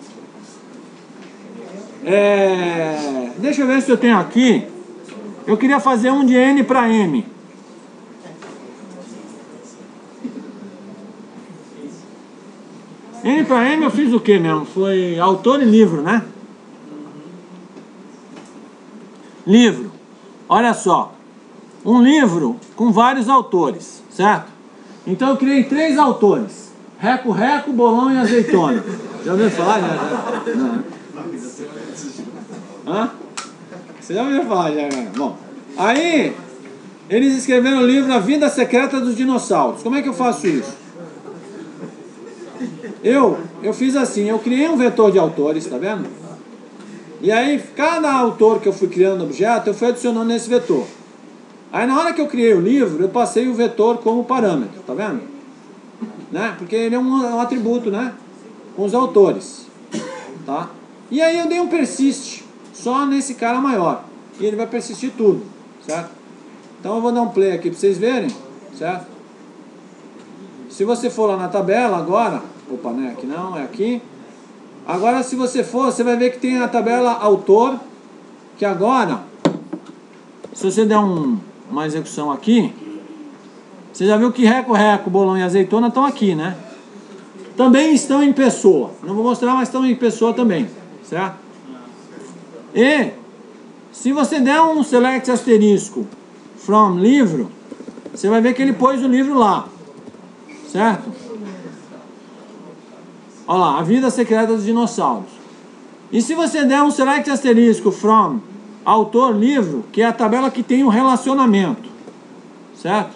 É... Deixa eu ver se eu tenho aqui. Eu queria fazer um de N para M. N para M eu fiz o que mesmo? Foi autor e livro, né? Livro. Olha só. Um livro com vários autores, certo? Então eu criei três autores. Reco, Reco, Bolão e Azeitona. Já ouviu falar? Já? Não. Hã? Você já ouviu falar? Já, já. Bom, aí eles escreveram o livro A Vida Secreta dos Dinossauros. Como é que eu faço isso? Eu, eu fiz assim, eu criei um vetor de autores, tá vendo? E aí, cada autor que eu fui criando objeto, eu fui adicionando nesse vetor. Aí na hora que eu criei o livro, eu passei o vetor como parâmetro, tá vendo? Né? Porque ele é um, um atributo, né? Com os autores, tá? E aí eu dei um persist só nesse cara maior. E ele vai persistir tudo, certo? Então eu vou dar um play aqui para vocês verem, certo? Se você for lá na tabela agora, opa, não é aqui não, é aqui. Agora se você for, você vai ver que tem a tabela autor, que agora, se você der um, uma execução aqui, você já viu que Reco, Reco, Bolão e Azeitona estão aqui, né? Também estão em pessoa. Não vou mostrar, mas estão em pessoa também, certo? E se você der um select asterisco from livro, você vai ver que ele pôs o livro lá, certo? Olha lá, A Vida Secreta dos Dinossauros. E se você der um select asterisco from autor livro, que é a tabela que tem o relacionamento, certo?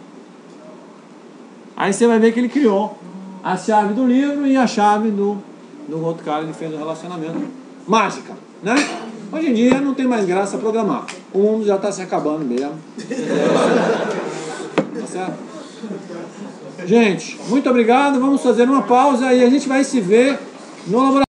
Aí você vai ver que ele criou a chave do livro e a chave do, do outro cara, ele fez o relacionamento. Mágica, né? Hoje em dia não tem mais graça programar. O mundo já está se acabando mesmo. Tá certo? Gente, muito obrigado. Vamos fazer uma pausa e a gente vai se ver no laboratório.